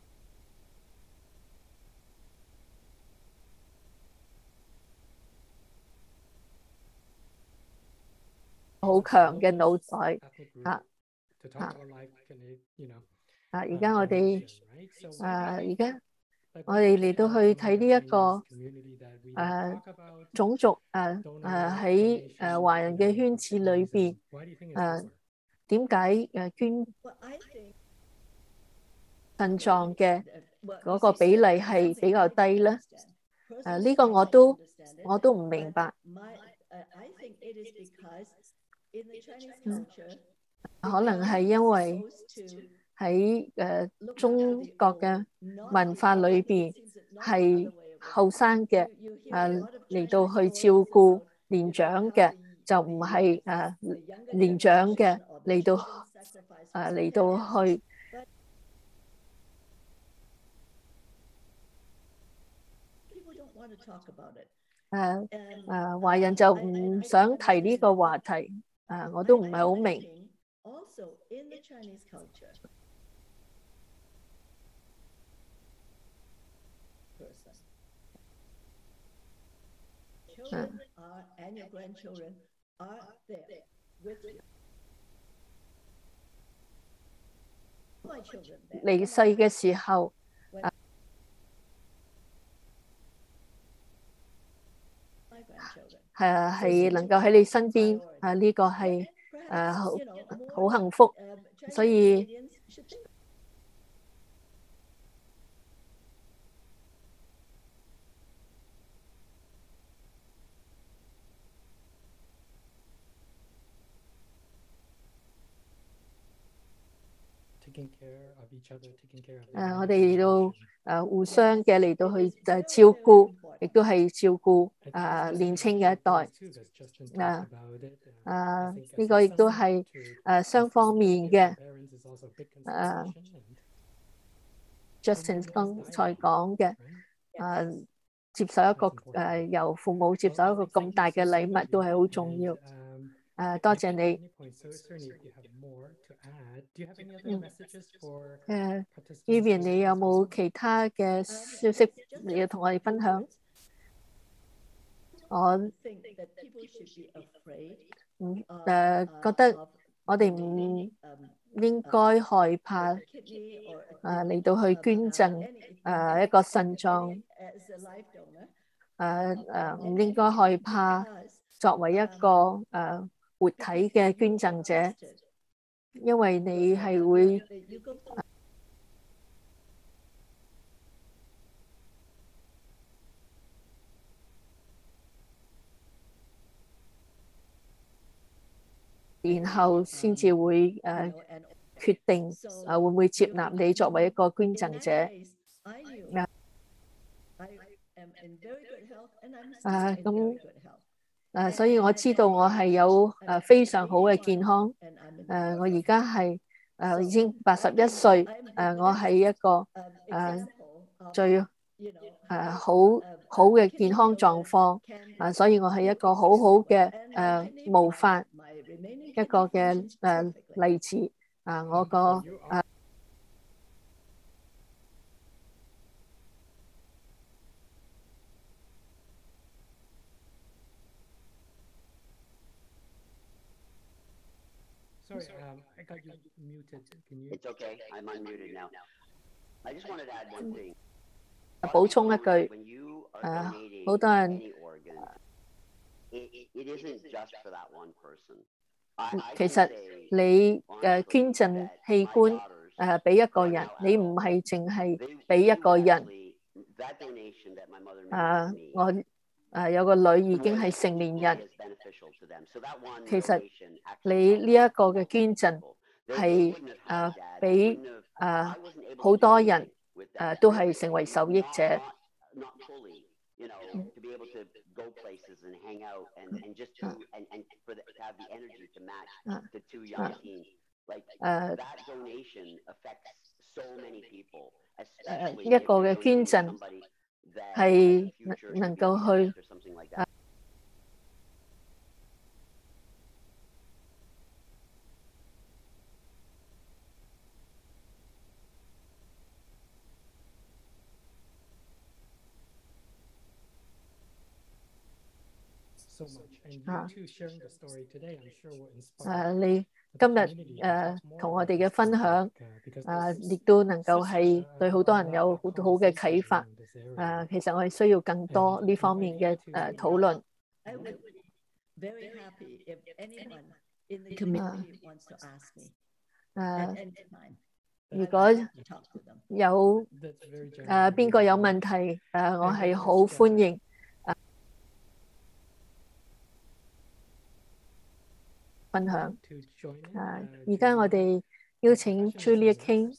好強嘅腦袋啊啊！啊！而家我哋誒，而家我哋嚟到去睇呢一個誒種族誒誒喺誒華人嘅圈子裏邊誒，點解誒捐腎臟嘅嗰個比例係比較低咧？誒呢個我都我都唔明白。嗯，可能係因為喺誒中國嘅文化裏邊，係後生嘅誒嚟到去照顧年長嘅，就唔係誒年長嘅嚟到誒嚟到去誒誒華人就唔想提呢個話題，誒我都唔係好明。 離世嘅時候，係啊，係能夠喺你身邊啊，呢個係誒好好幸福，所以誒我哋嚟到誒互相嘅嚟到去誒照顧，亦都係照顧誒年青嘅一代。誒誒呢個亦都係誒雙方面嘅。誒 Justin 剛才講嘅誒接受一個誒由父母接受一個咁大嘅禮物都係好重要。誒多謝你。誒 Vivienne 你有冇其他嘅消息你要同我哋分享？我唔誒覺得我哋唔應該害怕誒嚟到去捐贈誒一個腎臟，誒誒唔應該害怕作為一個誒活體嘅捐贈者，因為你係會然後先至會誒決定誒會唔會接納你作為一個捐贈者。誒咁誒，所以我知道我係有誒非常好嘅健康。誒我而家係誒已經八十一歲。誒我係一個誒最誒好好嘅健康狀況。啊，所以我係一個好好嘅誒模範，一個嘅誒例子。啊，我個誒。 Sorry, um, I got you muted. Can you? It's okay. I'm unmuted now. I just wanted to add one thing. 補充一句，誒 When you 好 are 多 donating 人 any organ, it, it isn't just for that one person. I, I 其 can 實 say 你誒 honestly 捐贈 that 器 my 官 daughters 誒俾一個 are 人， now 你唔 adults. 係淨係 They, 俾一 they 個 would 人。 actually, that donation that my mother made 誒 to me 我誒有個女已經 was 係成年 equally 人， as beneficial to them. So that one 其實 donation 你 actually 呢一個 helped 嘅捐贈 people. They, they 係 wouldn't have had 誒 that. They 俾 wouldn't have, 誒 I wasn't able 好 to do 多人 anything with 誒 that. 都係成為受益 Not, 者。 not, not fully, you know, to be able to go places and hang out and, and just to, and, and for the, to have the energy to match the two young teens. Like, Uh, that donation affects so many people, 誒 especially 一 if 個 you're 嘅捐 donating to 贈 somebody that 係 has a future 能 to be 夠 a 去 dentist or something like that. 誒你今日誒同我哋嘅分享誒，亦都能夠係對好多人有好好嘅啟發。誒，其實我哋需要更多呢方面嘅誒討論。 I would be very happy if anyone in the community wants to ask me 誒 at any time. 如果 I'd love to talk to them. 有誒邊個有問題誒，我係好歡迎。 分享啊！而家我哋邀請 Julia King。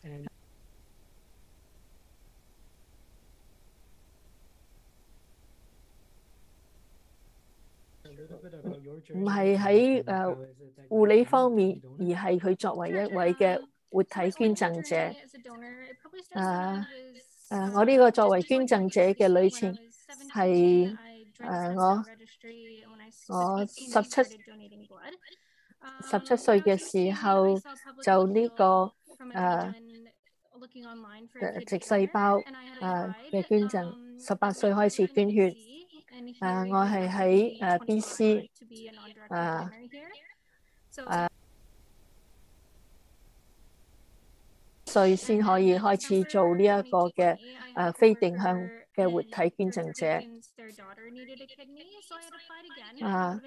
唔係喺誒護理方面，而係佢作為一位嘅活體捐贈者。誒誒，我呢個作為捐贈者嘅旅程係誒我我十七十七歲嘅時候就呢個誒誒直細胞誒嘅捐贈，十八歲開始捐血。誒我係喺誒 B C 誒誒歲先可以開始做呢一個嘅誒非定向嘅活體捐贈者。啊，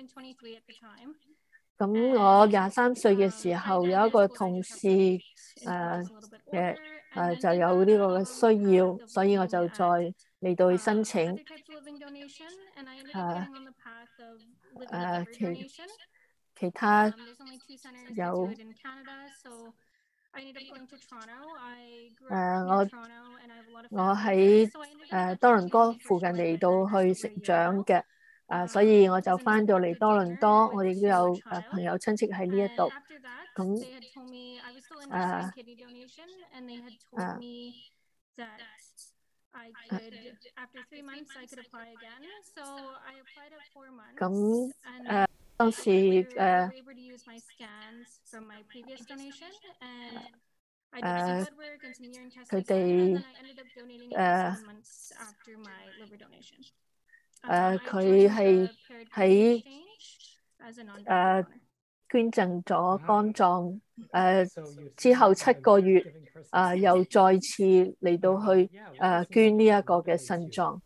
咁我廿三歲嘅時候有一個同事誒嘅誒就有呢個嘅需要，所以我就再嚟到去申請。誒誒其其他有。誒我我喺誒多倫多附近嚟到去成長嘅，啊，所以我就翻到嚟多倫多，我亦都有誒朋友親戚喺呢一度，咁誒誒咁誒當時誒誒佢哋誒誒佢係喺誒捐贈咗肝臟誒之後七個月啊，又再次嚟到去誒捐呢一個嘅腎臟。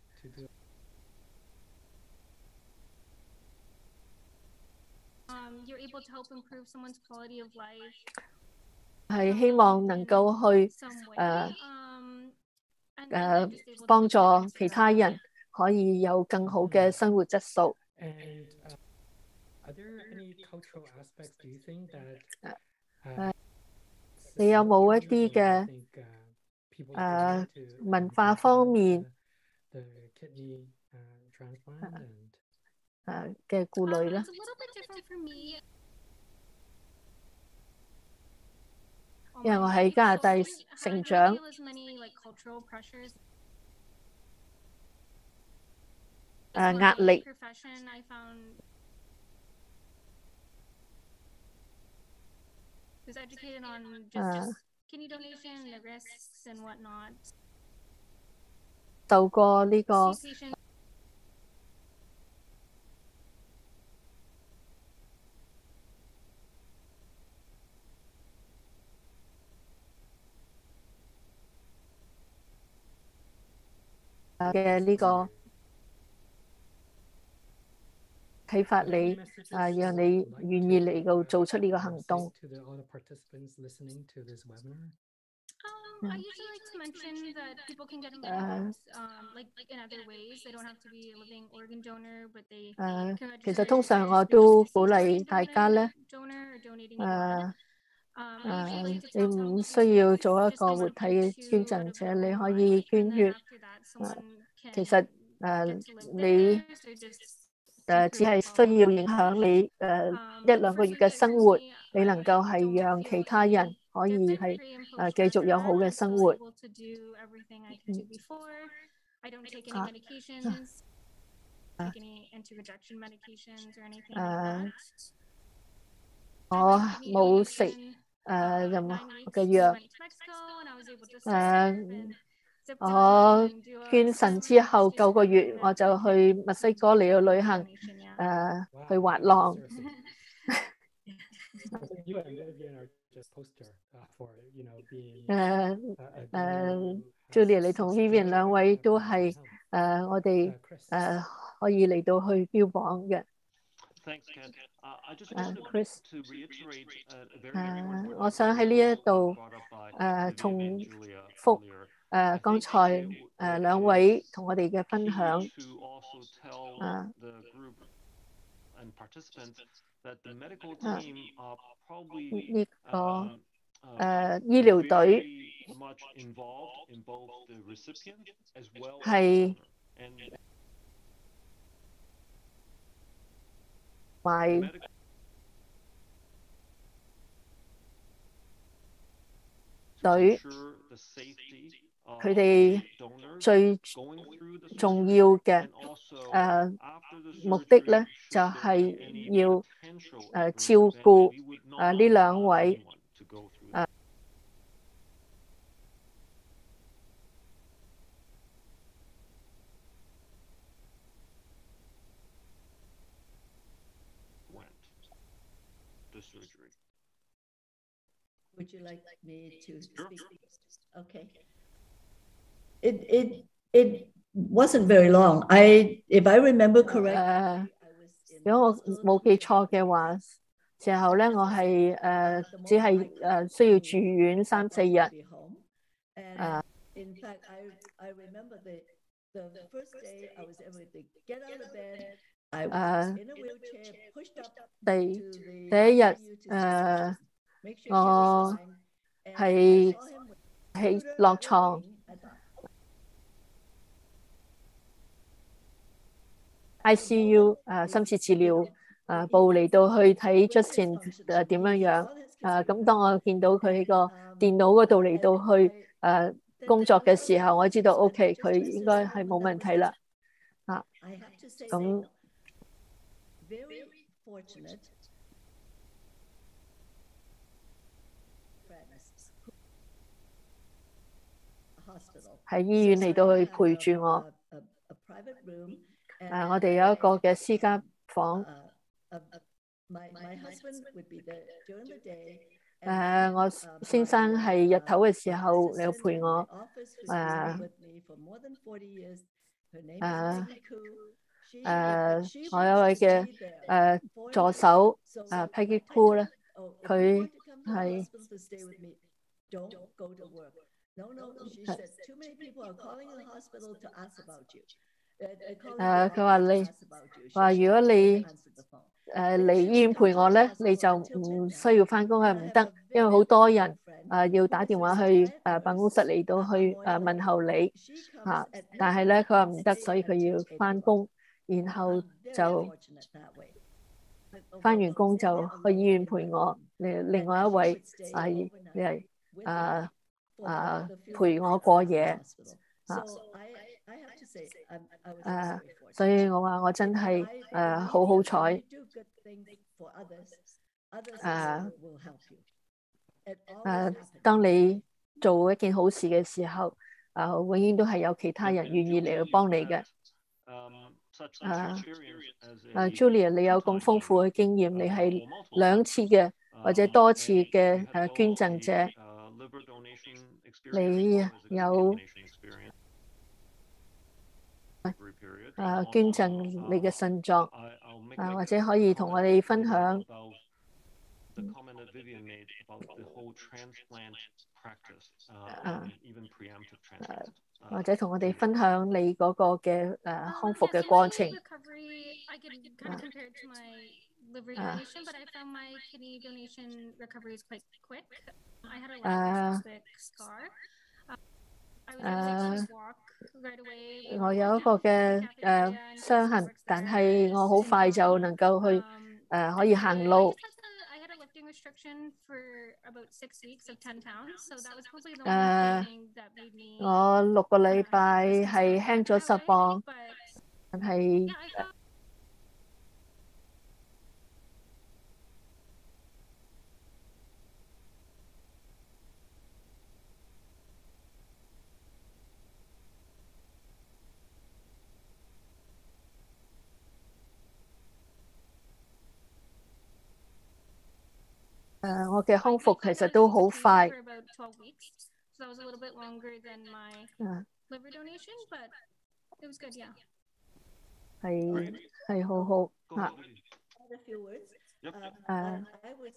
係希望能夠去誒誒幫助其他人可以有更好嘅生活質素。誒，你有冇一啲嘅誒文化方面誒嘅顧慮咧？因為我喺加拿大成長，誒壓力，誒受過呢個嘅呢個啟發你，啊，讓你願意嚟到做出呢個行動。 I usually like to mention that people can get involved, um, like in other ways. They don't have to be a living organ donor, but they can register. 其實通常我都鼓勵大家咧，誒誒，你唔需要做一個活體嘅捐贈者，你可以捐血。誒，其實誒你誒只係需要影響你誒一兩個月嘅生活，你能夠係讓其他人可以係誒繼續有好嘅生活。誒，我冇食誒任何嘅藥。誒，我捐腎之後九個月，我就去墨西哥嚟到旅行，誒去滑浪。誒誒 Julia 你同 Vivienne 兩位都係誒我哋誒可以嚟到去標榜嘅。誒 Chris，誒我想喺呢一度誒重複誒剛才誒兩位同我哋嘅分享。誒。呢個誒醫療隊係埋隊，佢哋最重要嘅誒目的咧，就係要誒照顧誒呢兩位誒 Would you like me to speak? Okay. It it it wasn't very long. I if I remember correctly, 如果我冇記錯嘅話，時候咧我係誒只係誒需要住院三四日。誒。 In fact, I I remember the the first day I was able to get out of bed. I was in a wheelchair, pushed up to the I C U to make sure she was fine. And I saw him起落床。 I C U 誒深切治療誒部嚟到去睇Justin誒點樣樣誒咁，當我見到佢喺個電腦嗰度嚟到去誒工作嘅時候，我知道 OK 佢應該係冇問題啦啊咁。喺醫院嚟到去陪住我。誒，我哋有一個嘅私家房。誒，我先生係日頭嘅時候嚟陪我。誒誒誒，我有位嘅誒助手誒 Peggy Poy 咧，佢係。誒，佢話你話如果你誒嚟醫院陪我咧，你就唔需要返工係唔得，因為好多人誒要打電話去誒辦公室嚟到去誒問候你嚇，但係咧佢話唔得，所以佢要返工，然後就返完工就去醫院陪我。另另外一位係係誒誒陪我過夜啊。誒，所以我話我真係誒好好彩。誒誒，當你做一件好事嘅時候，誒永遠都係有其他人願意嚟去幫你嘅。誒誒 ，Julia， 你有咁豐富嘅經驗，你係兩次嘅或者多次嘅誒捐贈者，你有。誒捐贈你嘅腎臟，誒或者可以同我哋分享。或者同我哋分享你嗰個嘅誒康復嘅過程。誒。我有一個嘅誒傷痕，但係我好快就能夠去誒可以行路。誒，我六個禮拜係輕咗十磅，但係誒，我嘅康復其實都好快。係係好好啊。誒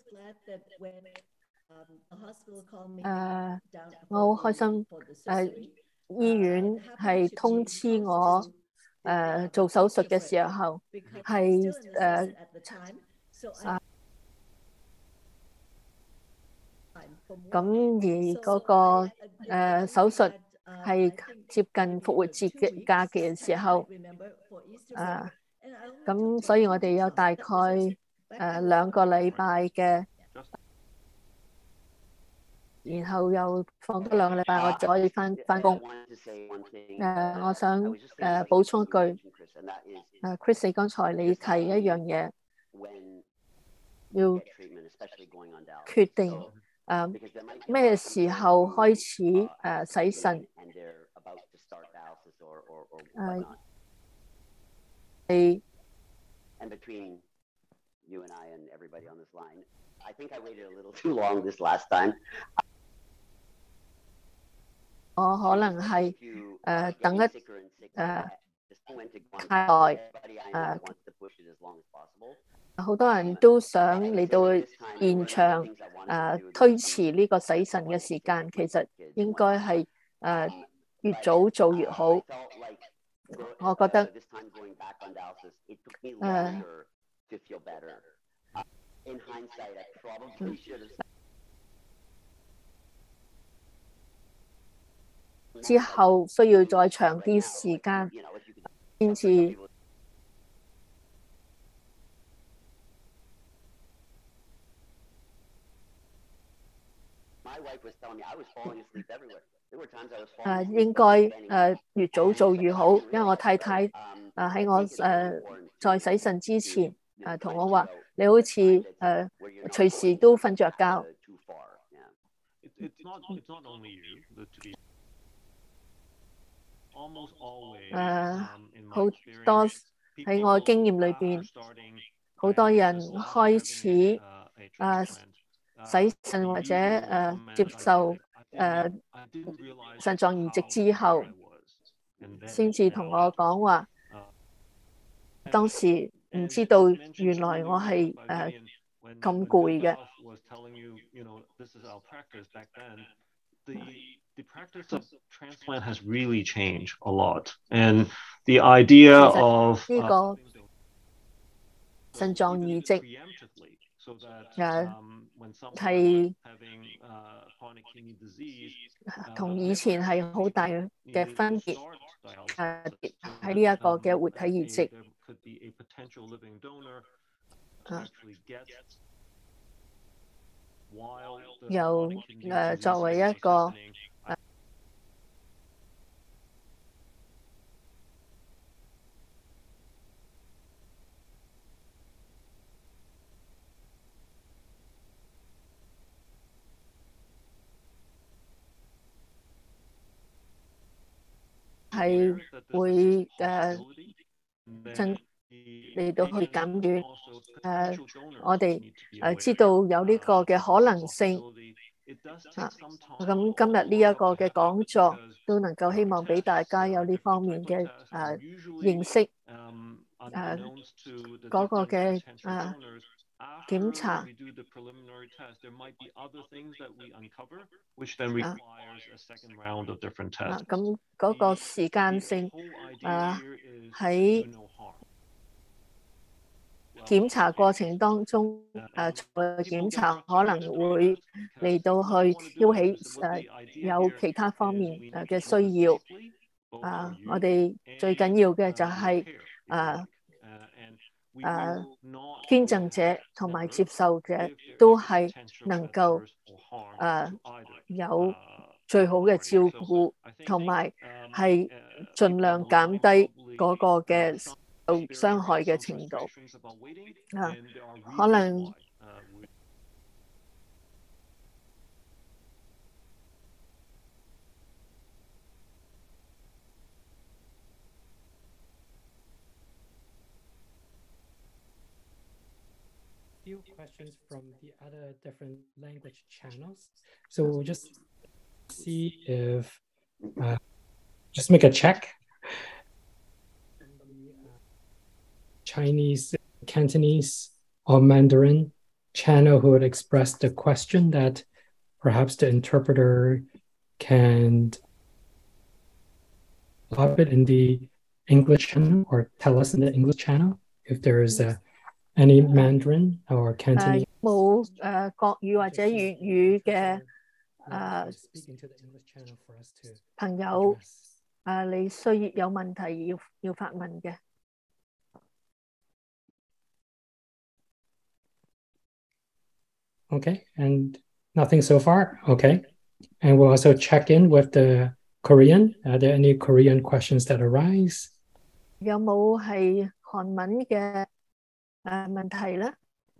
誒，我好開心誒，醫院係通知我誒做手術嘅時候係誒啊。咁而嗰個誒手術係接近復活節嘅假期嘅時候，誒咁所以我哋有大概誒兩個禮拜嘅，然後又放多兩個禮拜，我就可以返返工。誒，我想誒補充一句，誒 Chris， 你剛才你提一樣嘢，要決定。誒咩時候開始誒洗腎？誒係 I think I waited a little too long this last time. 我可能係誒等一誒太耐誒，好多人都想嚟到現場誒推遲呢個洗腎嘅時間，其實應該係誒越早做越好。我覺得誒。之後需要再長啲時間先至。誒應該誒越早做越好，因為我太太誒喺我誒在洗腎之前誒同我話，你好似誒隨時都瞓着覺。誒好多喺我經驗裏邊，好多人開始誒洗腎或者誒接受誒腎臟移植之後，先至同我講話，當時唔知道原來我係誒咁攰嘅。 The practice of transplant has really changed a lot, and the idea of 呢個腎臟移植誒係同以前係好大嘅分別。誒喺呢一個嘅活體移植，由誒作為一個係會誒增嚟到去減短誒，我哋誒知道有呢個嘅可能性啊。咁今日呢一個嘅講座都能夠希望俾大家有呢方面嘅誒認識誒嗰個嘅誒檢查。啊，咁嗰個時間性誒喺檢查過程當中，誒做檢查可能會嚟到去挑起誒有其他方面誒嘅需要。啊，我哋最緊要嘅就係誒誒捐贈者同埋接受者都係能夠誒有最好嘅照顧，同埋係盡量減低嗰個嘅受傷害嘅程度。啊，可能 few questions from the other different language channels. So we'll just see if, uh, just make a check. Chinese, Cantonese, or Mandarin channel who would express the question that perhaps the interpreter can drop it in the English channel or tell us in the English channel if there is a any Mandarin or Cantonese 冇誒國語或者粵語嘅誒朋友誒，你需要有問題要要發問嘅。 Okay, and nothing so far. Okay, and we'll also check in with the Korean. Are there any Korean questions that arise? 有冇係韓文嘅誒問題咧？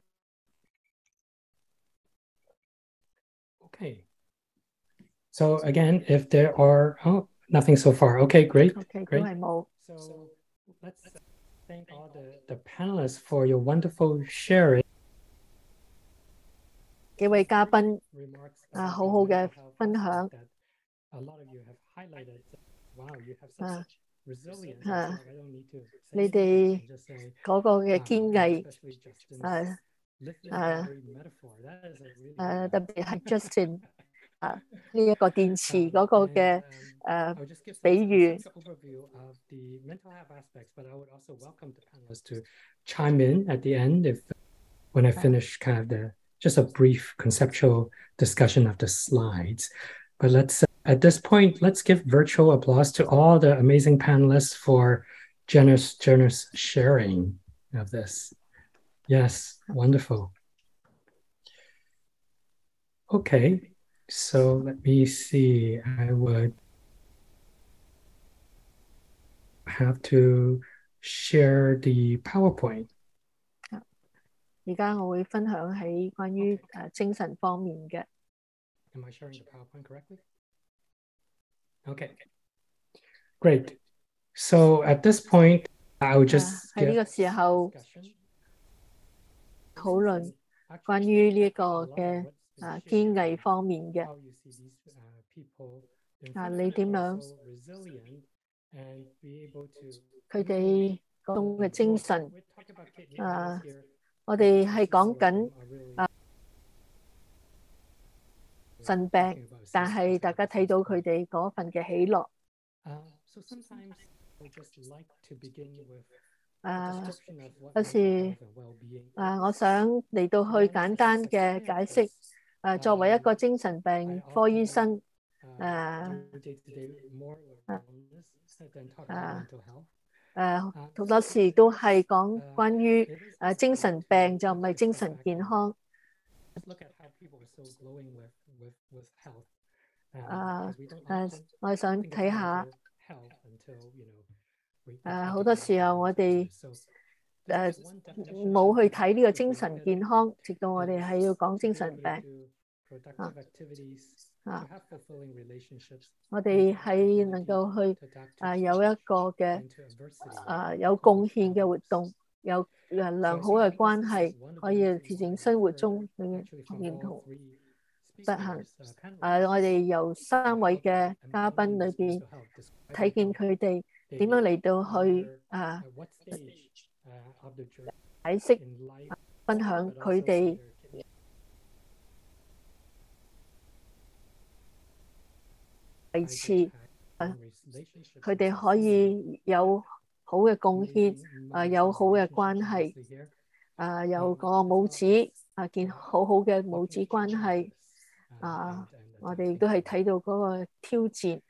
Okay. So again, if there are, oh, nothing so far. Okay, great. Okay, great. 都係冇。 So let's thank all the, the panelists for your wonderful sharing. 幾位嘉賓啊，好好嘅分享。啊啊！你哋嗰個嘅堅毅，誒誒誒，特別係 Justin 啊呢一個電池嗰個嘅誒比喻。 Chime in at the end if when I finish kind of the just a brief conceptual discussion of the slides. But let's, uh, at this point, let's give virtual applause to all the amazing panelists for generous, generous sharing of this. Yes, wonderful. Okay, so let me see. I would have to share the PowerPoint. 而家我會分享喺關於誒精神方面嘅。 Am I sharing the PowerPoint correctly? Okay, great. So at this point, I would just 喺呢個時候討論關於呢一個嘅啊堅毅方面嘅。啊，你點樣？佢哋嗰種嘅精神啊。我哋係講緊啊腎病，但係大家睇到佢哋嗰份嘅喜樂。啊，有時啊，我想嚟到去簡單嘅解釋。啊，作為一個精神病科醫生，啊啊。誒好多時都係講關於誒精神病，就唔係精神健康。啊誒，我想睇下誒好多時候我哋誒冇去睇呢個精神健康，直到我哋係要講精神病。啊啊！我哋係能夠去啊有一個嘅啊有貢獻嘅活動，有誒良好嘅關係，可以調整生活中嘅認同不幸。啊！我哋由三位嘅嘉賓裏邊睇見佢哋點樣嚟到去啊解釋、分享佢哋。維持啊，佢哋可以有好嘅貢獻，啊有好嘅關係，啊有個母子啊建好好嘅母子關係，啊我哋都係睇到嗰個挑戰。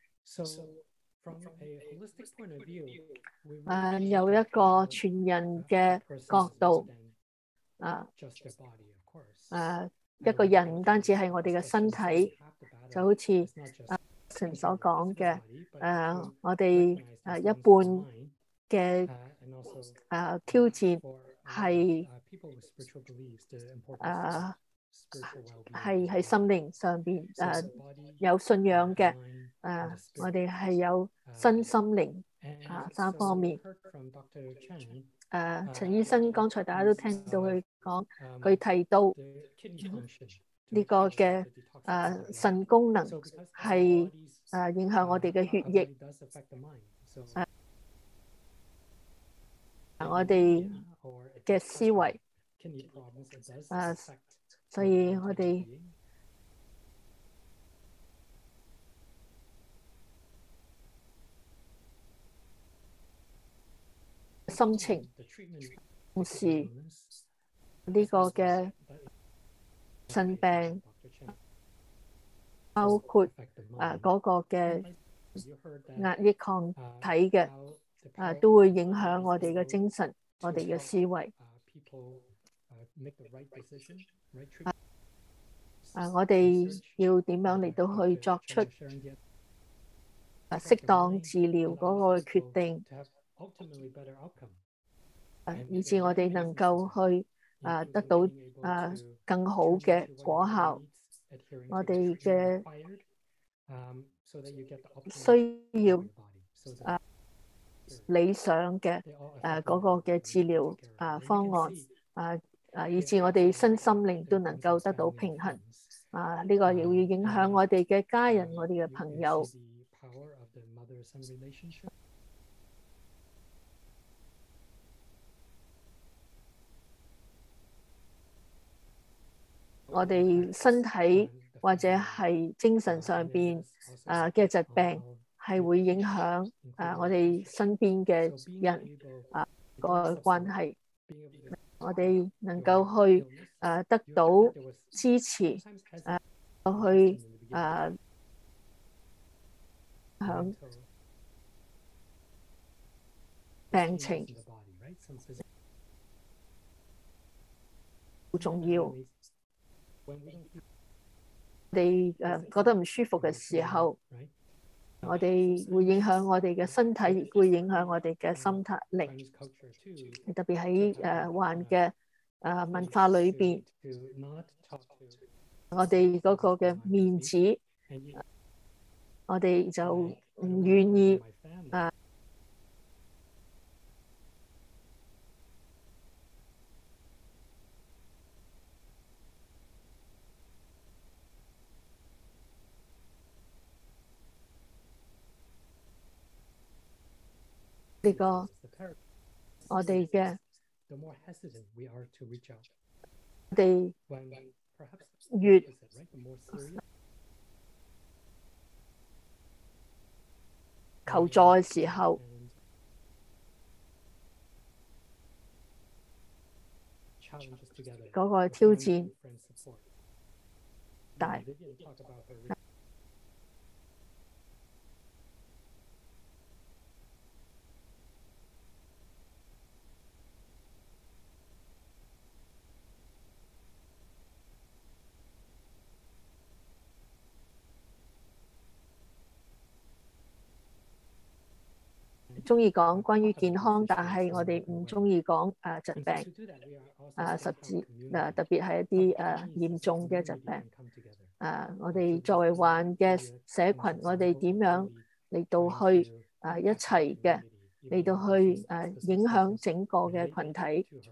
啊有一個全人嘅角度，啊啊一個人唔單止係我哋嘅身體，就好似啊神所講嘅，誒，我哋誒一半嘅誒挑戰係誒係喺心靈上邊誒有信仰嘅，誒我哋係有身心靈啊三方面。誒陳醫生剛才大家都聽到佢講，佢提到呢個嘅誒腎功能係誒影響我哋嘅血液，誒我哋嘅思維，誒所以我哋心情，同時呢個嘅腎病，包括啊嗰個嘅壓抑抗體嘅，啊都會影響我哋嘅精神，我哋嘅思維。啊，啊我哋要點樣嚟到去作出啊適當治療嗰個決定，啊以致我哋能夠去啊得到啊更好嘅果效。我哋嘅需要啊理想嘅誒嗰個嘅治療啊方案啊啊，以致我哋身心靈都能夠得到平衡。啊，呢個亦會影響我哋嘅家人、我哋嘅朋友。我哋身體或者係精神上邊啊嘅疾病係會影響啊我哋身邊嘅人啊個關係。我哋能夠去啊得到支持啊去啊響病情好重要。我哋誒覺得唔舒服嘅時候，我哋會影響我哋嘅身體，亦會影響我哋嘅心靈。特別喺誒患嘅誒文化裏邊，我哋嗰個嘅面子，我哋就唔願意誒。呢個我哋嘅，我哋越求助嘅時候，嗰個挑戰大。中意講關於健康，但係我哋唔中意講誒疾病，誒甚至誒特別係一啲誒嚴重嘅疾病。誒，我哋作為患嘅社群，我哋點樣嚟到去誒一齊嘅嚟到去誒影響整個嘅群體？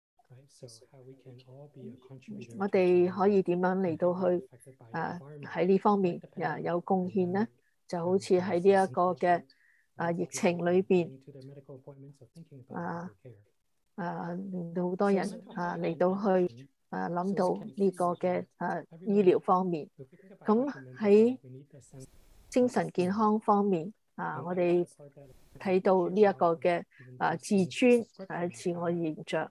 我哋可以點樣嚟到去誒喺呢方面誒有貢獻呢？就好似喺呢一個嘅啊疫情裏邊，啊啊令到好多人啊嚟到去啊諗到呢個嘅啊醫療方面。咁喺精神健康方面啊，我哋睇到呢一個嘅啊自尊啊自我形象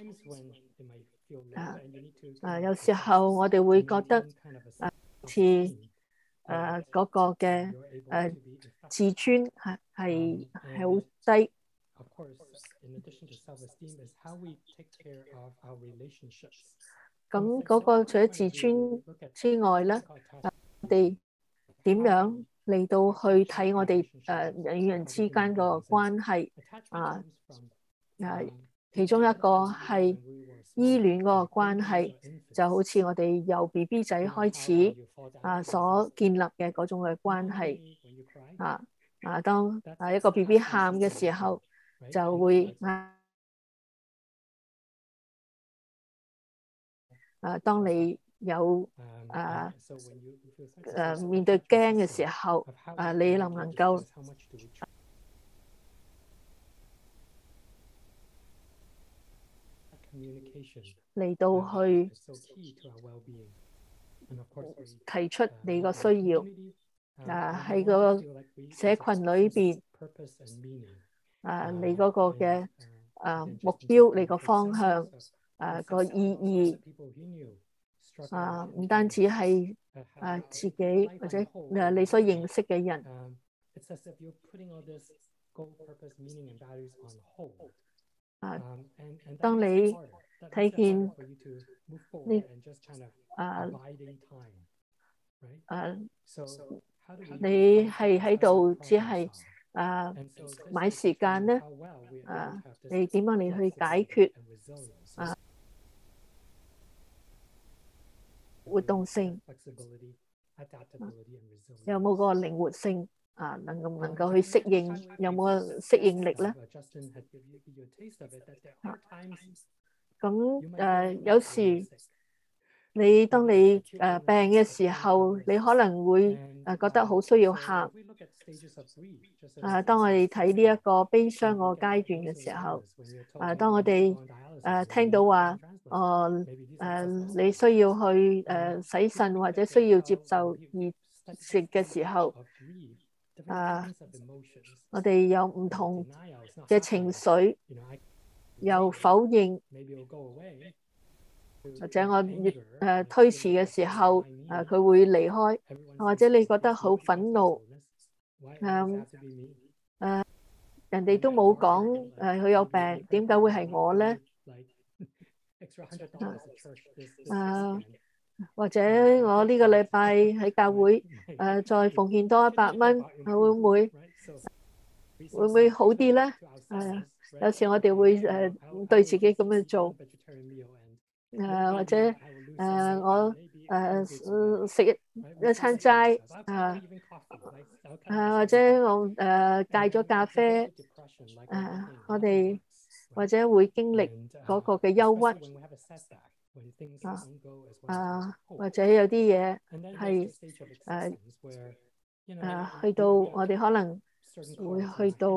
啊啊有時候我哋會覺得啊似誒嗰個嘅誒自尊係係係好低。咁嗰個除咗自尊之外咧，我哋點樣嚟到去睇我哋誒人與人之間個關係啊？啊，其中一個係依戀嗰個關係，就好似我哋由 B B 仔開始啊所建立嘅嗰種嘅關係啊啊，當啊一個 B B 喊嘅時候，就會啊啊，當你有啊誒面對驚嘅時候，啊你能唔能夠嚟到去提出你個需要啊喺個社群裏邊啊你嗰個嘅啊目標，你個方向啊個意義啊唔單止係啊自己或者誒你所認識嘅人。啊！當你睇見呢啊啊，你係喺度只係啊買時間咧啊，你點樣嚟去解決啊活動性？有冇嗰個靈活性？啊，能夠能夠去適應，有冇適應力咧？ 咁誒有時你當你誒病嘅時候，你可能會誒覺得好需要喊。誒，當我哋睇呢一個悲傷個階段嘅時候，誒，當我哋誒聽到話，哦誒，你需要去誒洗腎或者需要接受移植嘅時候，誒，我哋有唔同嘅情緒，又否認，或者我越誒推遲嘅時候，誒佢會離開，或者你覺得好憤怒，誒誒人哋都冇講誒佢有病，點解會係我咧？誒或者我呢個禮拜喺教會誒再奉獻多一百蚊，會唔會會唔會好啲咧？誒有時我哋會誒對自己咁樣做。誒、呃、或者誒、呃、我誒食、呃、一一餐齋，誒、呃、誒、呃、或者我誒、呃、戒咗咖啡，誒、呃、我哋或者會經歷嗰個嘅憂鬱，啊啊或者有啲嘢係誒誒去到我哋可能會去到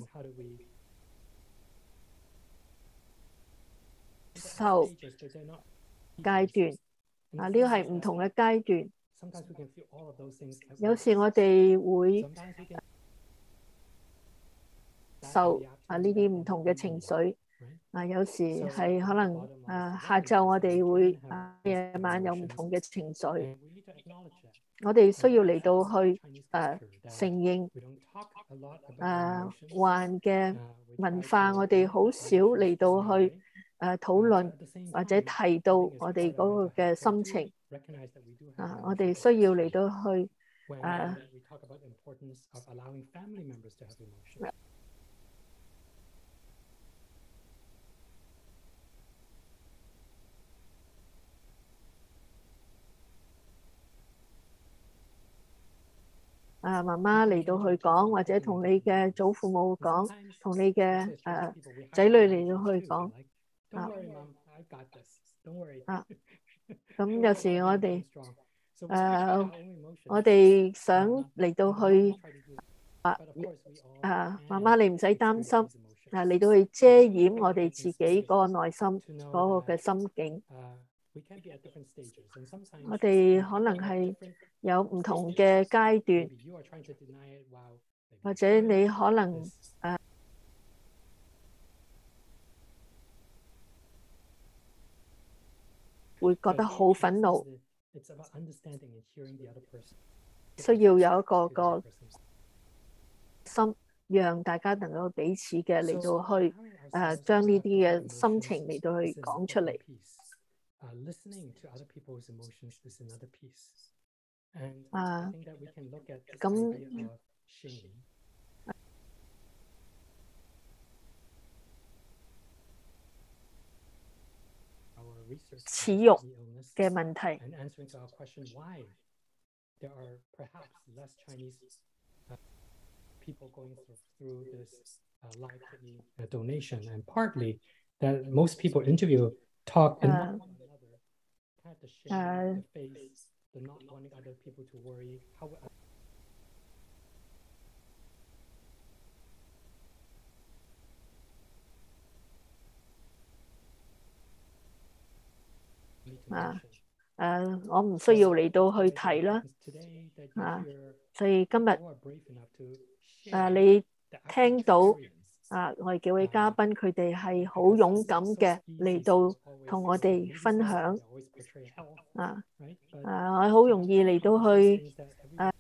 受階段啊，呢個係唔同嘅階段。有時我哋會受啊呢啲唔同嘅情緒啊，有時係可能啊下晝我哋會啊夜晚有唔同嘅情緒，我哋需要嚟到去誒承認誒患嘅文化，我哋好少嚟到去誒討論或者提到我哋嗰個嘅心情啊，我哋需要嚟到去誒啊媽媽嚟到去講，或者同你嘅祖父母講，同你嘅誒仔女嚟到去講啊啊，咁有時我哋誒我哋想嚟到去啊啊媽媽你唔使擔心啊，嚟到去遮掩我哋自己嗰個內心嗰個嘅心境。我哋可能係有唔同嘅階段，或者你可能誒會覺得好憤怒，需要有一個個心，讓大家能夠彼此嘅嚟到去誒將呢啲嘅心情嚟到去講出嚟。啊，咁恥辱嘅問題。 People going through, through this uh, live kidney uh, donation, and partly that most people interview talk and uh, one another, kind of the shame, uh, the face, the not wanting other people to worry. How 啊誒，我唔需要嚟到去提啦。啊，所以今日誒你聽到啊，我哋幾位嘉賓佢哋係好勇敢嘅嚟到同我哋分享。啊啊，我好容易嚟到去誒。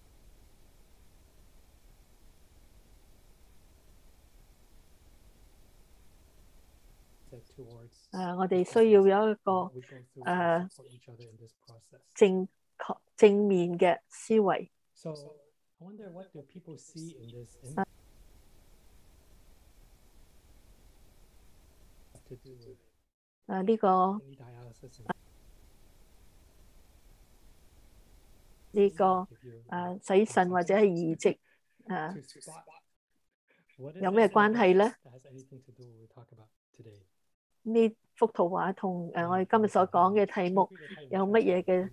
誒，我哋需要有一個誒正確正面嘅思維。誒呢個呢個誒洗腎或者係移植誒有咩關係咧？ 呢幅圖畫同誒我哋今日所講嘅題目有乜嘢嘅？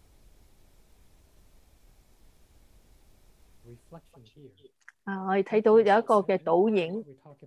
啊，我哋睇到有一個嘅倒影。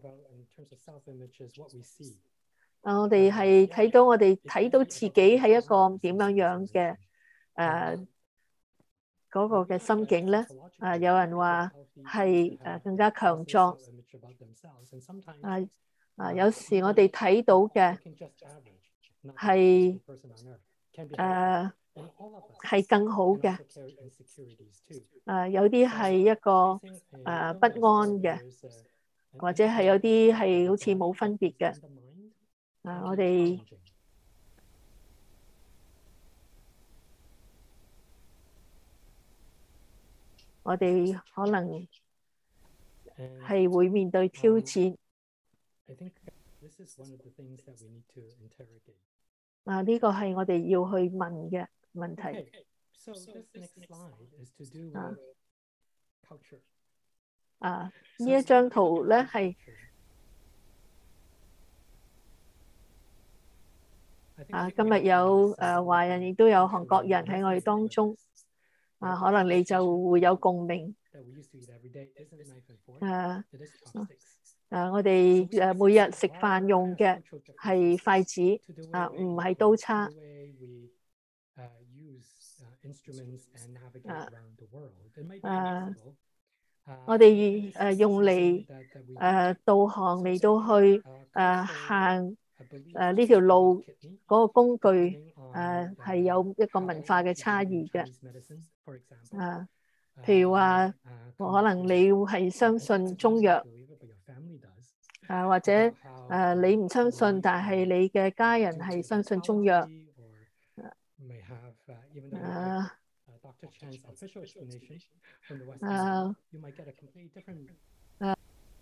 啊，我哋係睇到我哋睇到自己係一個點樣樣嘅誒嗰個嘅心境咧。啊，有人話係誒更加強壯。啊啊，有時我哋睇到嘅係誒係更好嘅。誒有啲係一個誒不安嘅，或者係有啲係好似冇分別嘅。啊，我哋我哋可能係會面對挑戰。啊，呢個係我哋要去問嘅問題。啊，啊，呢一張圖咧係啊，今日有誒華人，亦都有韓國人喺我哋當中。啊，可能你就會有共鳴。誒誒，我哋誒每日食飯用嘅係筷子，啊，唔係刀叉。啊，我哋誒用嚟誒導航嚟到去誒行誒呢條路嗰個工具誒係有一個文化嘅差異嘅。啊，譬如話可能你係相信中藥，誒或者誒你唔相信，但係你嘅家人係相信中藥。誒誒誒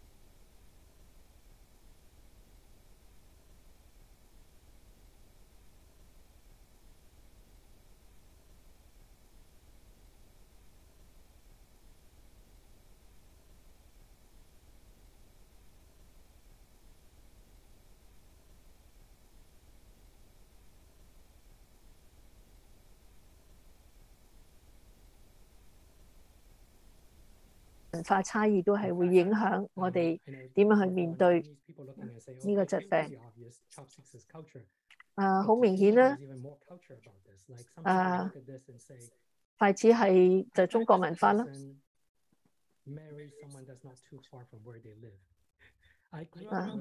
文化差異都係會影響我哋點樣去面對呢個疾病。啊，好明顯啦。啊，筷子係就中國文化啦。啊。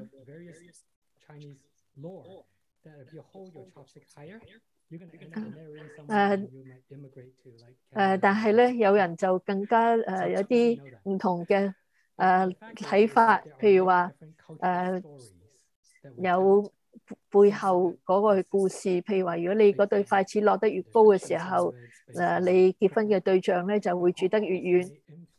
誒誒，但係咧，有人就更加誒、呃、有啲唔同嘅誒睇法，譬如話誒、呃、有背後嗰個故事，譬如話，如果你嗰對筷子落得越高嘅時候，誒、呃、你結婚嘅對象咧就會住得越遠。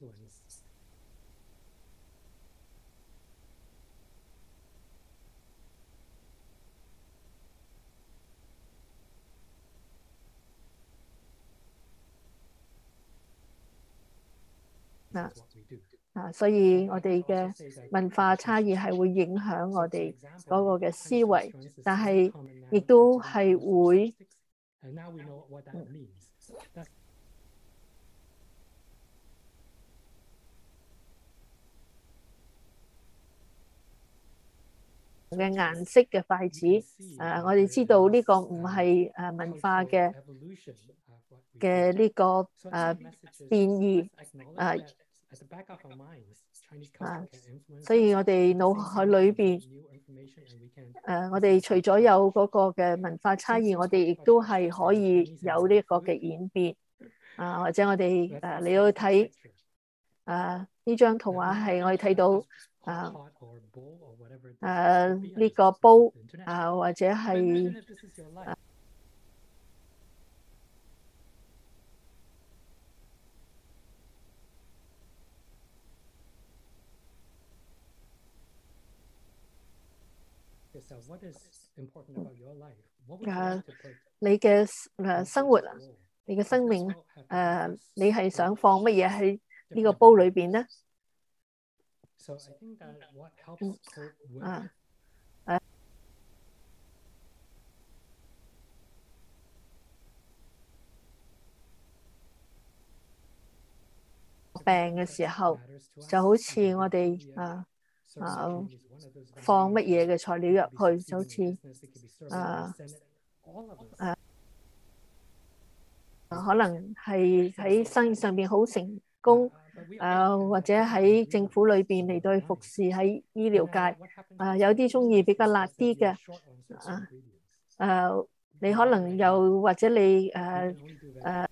嗱啊，所以我哋嘅文化差異係會影響我哋嗰個嘅思維，但係亦都係會嘅顏色嘅筷子。誒，我哋知道呢個唔係誒文化嘅嘅呢個誒變異誒。啊，所以我哋腦海裏邊，誒，我哋除咗有嗰個嘅文化差異，我哋亦都係可以有呢個嘅演變。啊，或者我哋誒你要睇誒呢張圖畫係我哋睇到誒誒呢個煲啊，或者係誒誒你嘅誒生活啊，你嘅生命誒，你係想放乜嘢喺呢個煲裏邊咧？嗯啊誒病嘅時候，就好似我哋啊啊放乜嘢嘅材料入去，就好似啊啊可能係喺生意上邊好成功，啊或者喺政府裏邊嚟到去服侍喺醫療界，啊有啲中意比較辣啲嘅，啊誒你可能又或者你誒誒。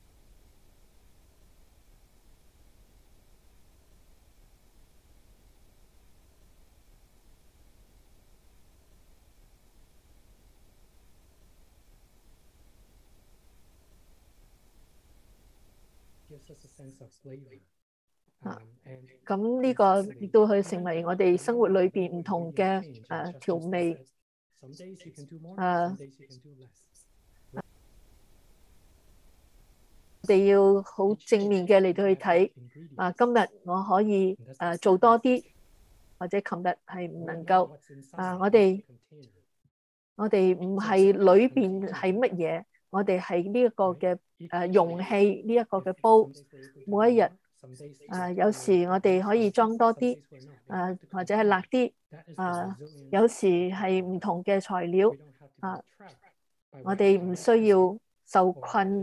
啊，咁呢個亦都可以成為我哋生活裏邊唔同嘅誒調味。誒，我哋要好正面嘅嚟到去睇。啊，今日我可以誒做多啲，或者琴日係唔能夠。啊，我哋我哋唔係裏邊係乜嘢，我哋係呢一個嘅誒容器，呢一個嘅煲，每一日。啊，有時我哋可以裝多啲，啊或者係辣啲，啊有時係唔同嘅材料，啊我哋唔需要受困。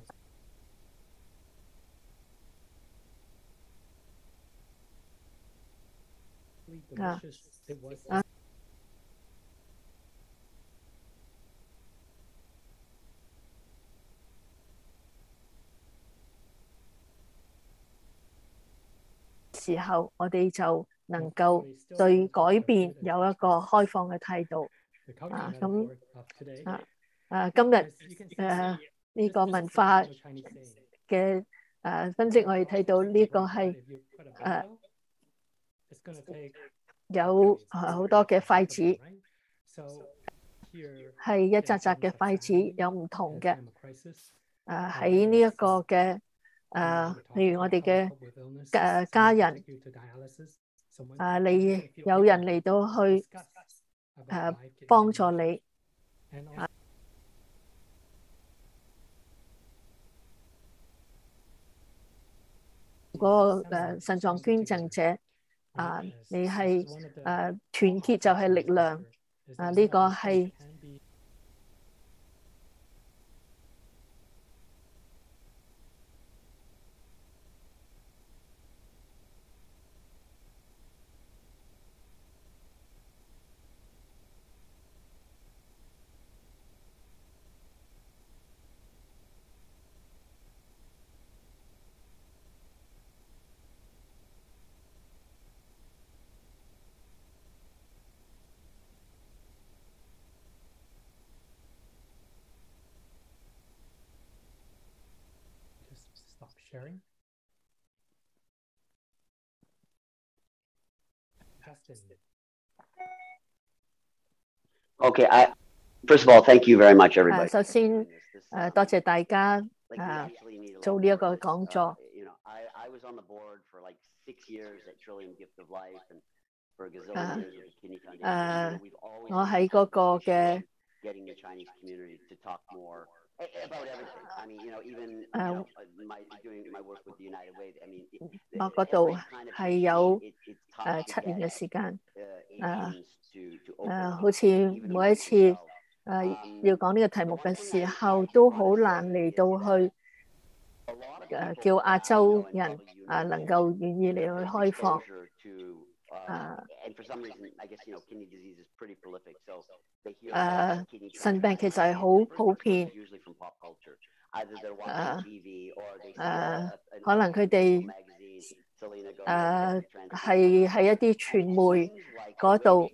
啊啊時候，我哋就能夠對改變有一個開放嘅態度。啊，咁啊啊，今日誒呢個文化嘅誒分析，我哋睇到呢個係誒有好多嘅筷子，係一紮紮嘅筷子，有唔同嘅。誒喺呢一個嘅。誒，譬如我哋嘅誒家人，誒你有人嚟到去誒幫助你，啊嗰個誒腎臟捐贈者，啊你係誒團結就係力量，啊呢個係。 Sharing. Okay, I first of all, thank you very much, everybody. 首先，誒多謝大家誒做呢一個講座。誒，我喺嗰個嘅。About everything. I mean, you know, even you know, my doing my work with the United Way. I mean, 我嗰度係有誒七年嘅時間，誒誒，好似每一次誒要講呢個題目嘅時候，都好難嚟到去誒叫亞洲人啊能夠願意嚟去開放。誒誒，腎病其實係好普遍。誒誒，可能佢哋誒係喺一啲傳媒嗰度，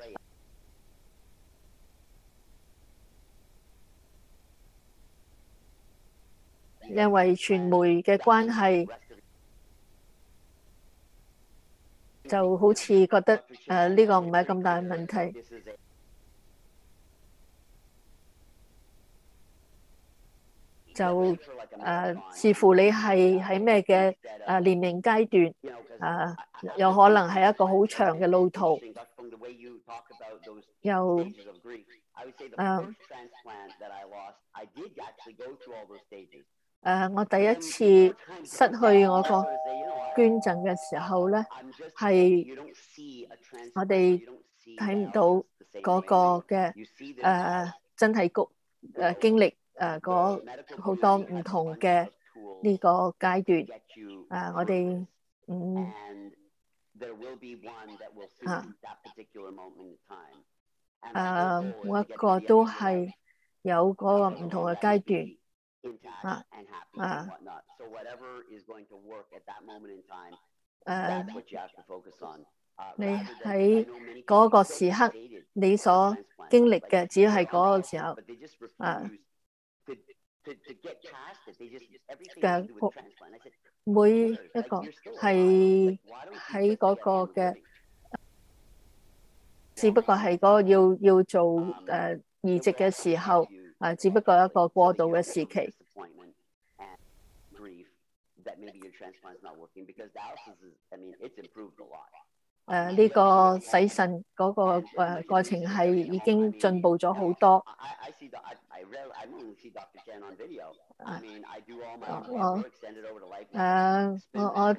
因為傳媒嘅關係。就好似覺得誒呢個唔係咁大嘅問題，就誒視乎你係喺咩嘅誒年齡階段，誒有可能係一個好長嘅路途，又誒誒我第一次失去我個。 捐贈嘅時候咧，係我哋睇唔到嗰個嘅誒、呃、真係個誒經歷誒嗰好多唔同嘅呢個階段。誒、呃，我哋嗯啊誒每一個都係有嗰個唔同嘅階段。啊啊誒，你喺嗰個時刻，你所經歷嘅只係嗰個時候啊嘅每一個係喺嗰個嘅，只不過係嗰個要要做誒移植嘅時候，啊，只不過一個過渡嘅時期。誒呢個洗腎嗰個誒過程係已經進步咗好多。我誒我我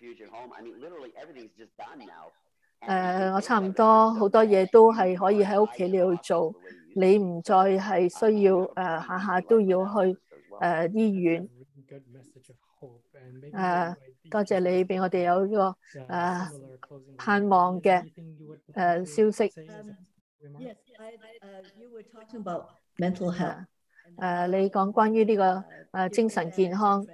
誒我差唔多好多嘢都係可以喺屋企你去做，你唔再係需要誒下下都要去誒醫院。誒多謝你俾我哋有呢個誒盼望嘅誒消息。 Yes, I, uh, you were talking about mental health. 誒，你講關於呢個誒精神健康。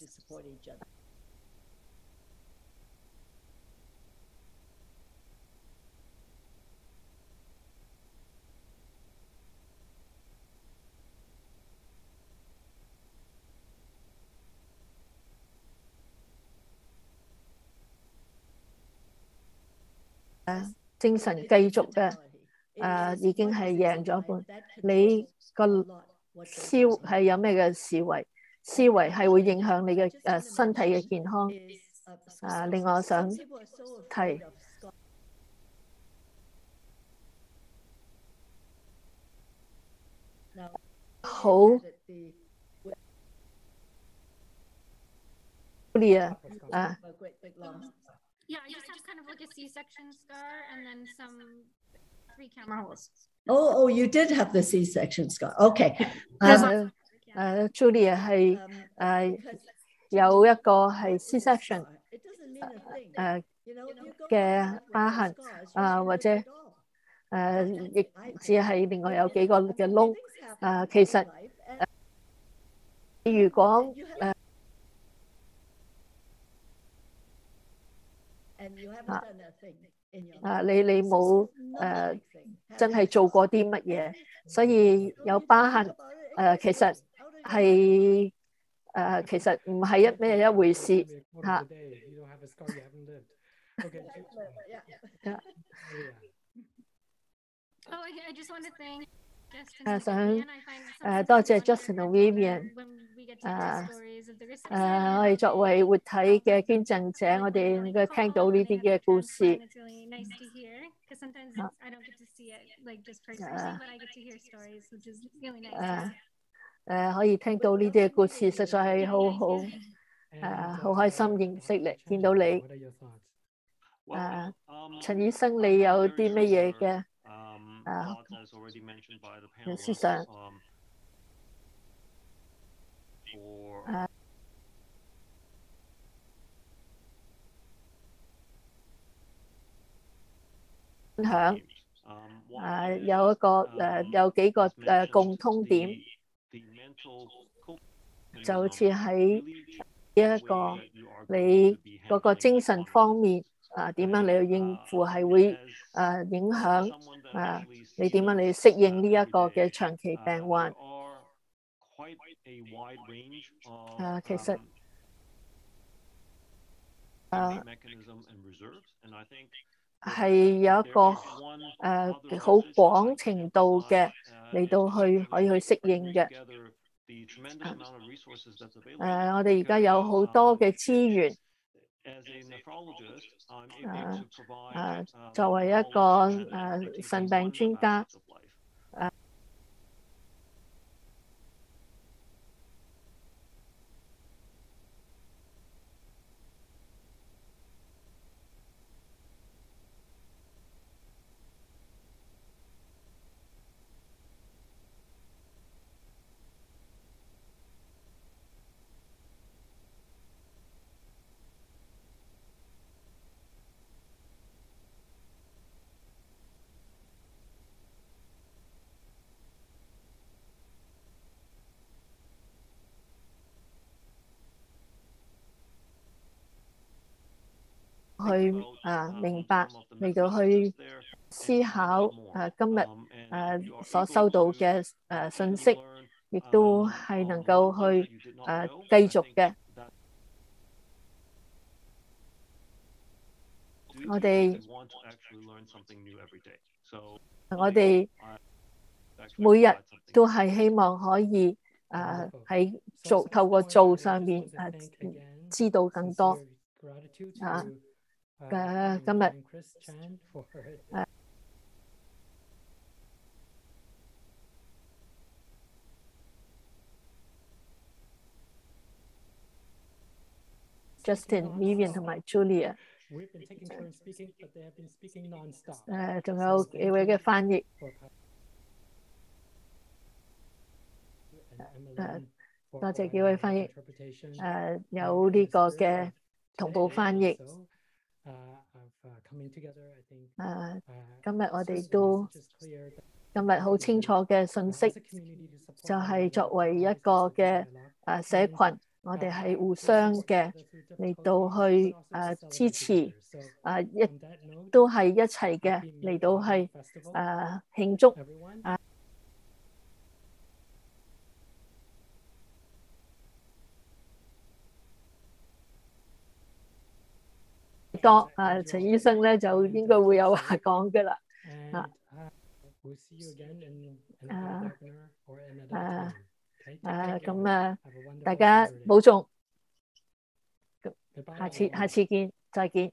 誒，精神繼續嘅誒，已經係贏咗一半。你個思係有咩嘅思維？思維係會影響你嘅誒身體嘅健康。誒，另外我想提好，Julia 啊。 Yeah, I just have kind of like a C-section scar and then some three camera holes. Oh, oh, you did have the C-section scar. Okay. 誒誒 Julia 係誒有一個係 C-section 誒嘅疤痕啊，或者誒亦只係另外有幾個嘅窿啊。其實如果誒啊，你你冇誒真係做過啲乜嘢，所以有疤痕誒，其實係誒其實唔係一咩一回事嚇。誒想誒多謝 Justin 同 Vivienne 誒誒，我哋作為活體嘅捐贈者，我哋應該聽到呢啲嘅故事。誒誒可以聽到呢啲嘅故事，實在係好好誒，好開心認識你，見到你。誒，陳醫生，你有啲乜嘢嘅？Uh, uh, 思想uh, 分享誒有一個誒有幾個誒共通點，就好似喺呢一個你嗰個精神方面啊，點樣你去應付係會誒影響誒你點樣你適應呢一個嘅長期病患誒，其實誒係有一個誒好廣程度嘅嚟到去可以去適應嘅。誒，我哋而家有好多嘅資源。誒誒，作為一個誒腎病專家，誒去啊明白，嚟到去思考誒今日誒所收到嘅誒信息，亦都係能夠去誒繼續嘅。我哋我哋每日都係希望可以誒喺做透過做上面誒知道更多啊嘅今日誒。Justin、Vivienne 同埋 Julia， 誒，仲有幾位嘅翻譯，誒，多謝幾位翻譯，誒，有呢個嘅同步翻譯，誒，今日我哋都今日好清楚嘅信息，就係作為一個嘅誒社群。我哋係互相嘅嚟到去誒支持，誒一都係一齊嘅嚟到去誒慶祝誒多誒陳醫生咧就應該會有話講㗎喇啊誒誒。誒咁啊，大家保重，下次下次見，再見。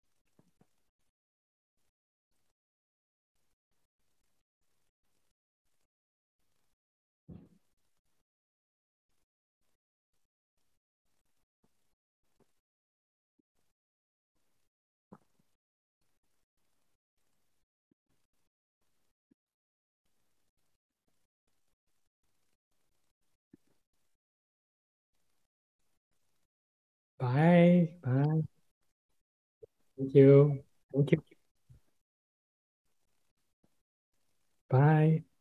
Bye. Bye. Thank you. Thank you. Bye.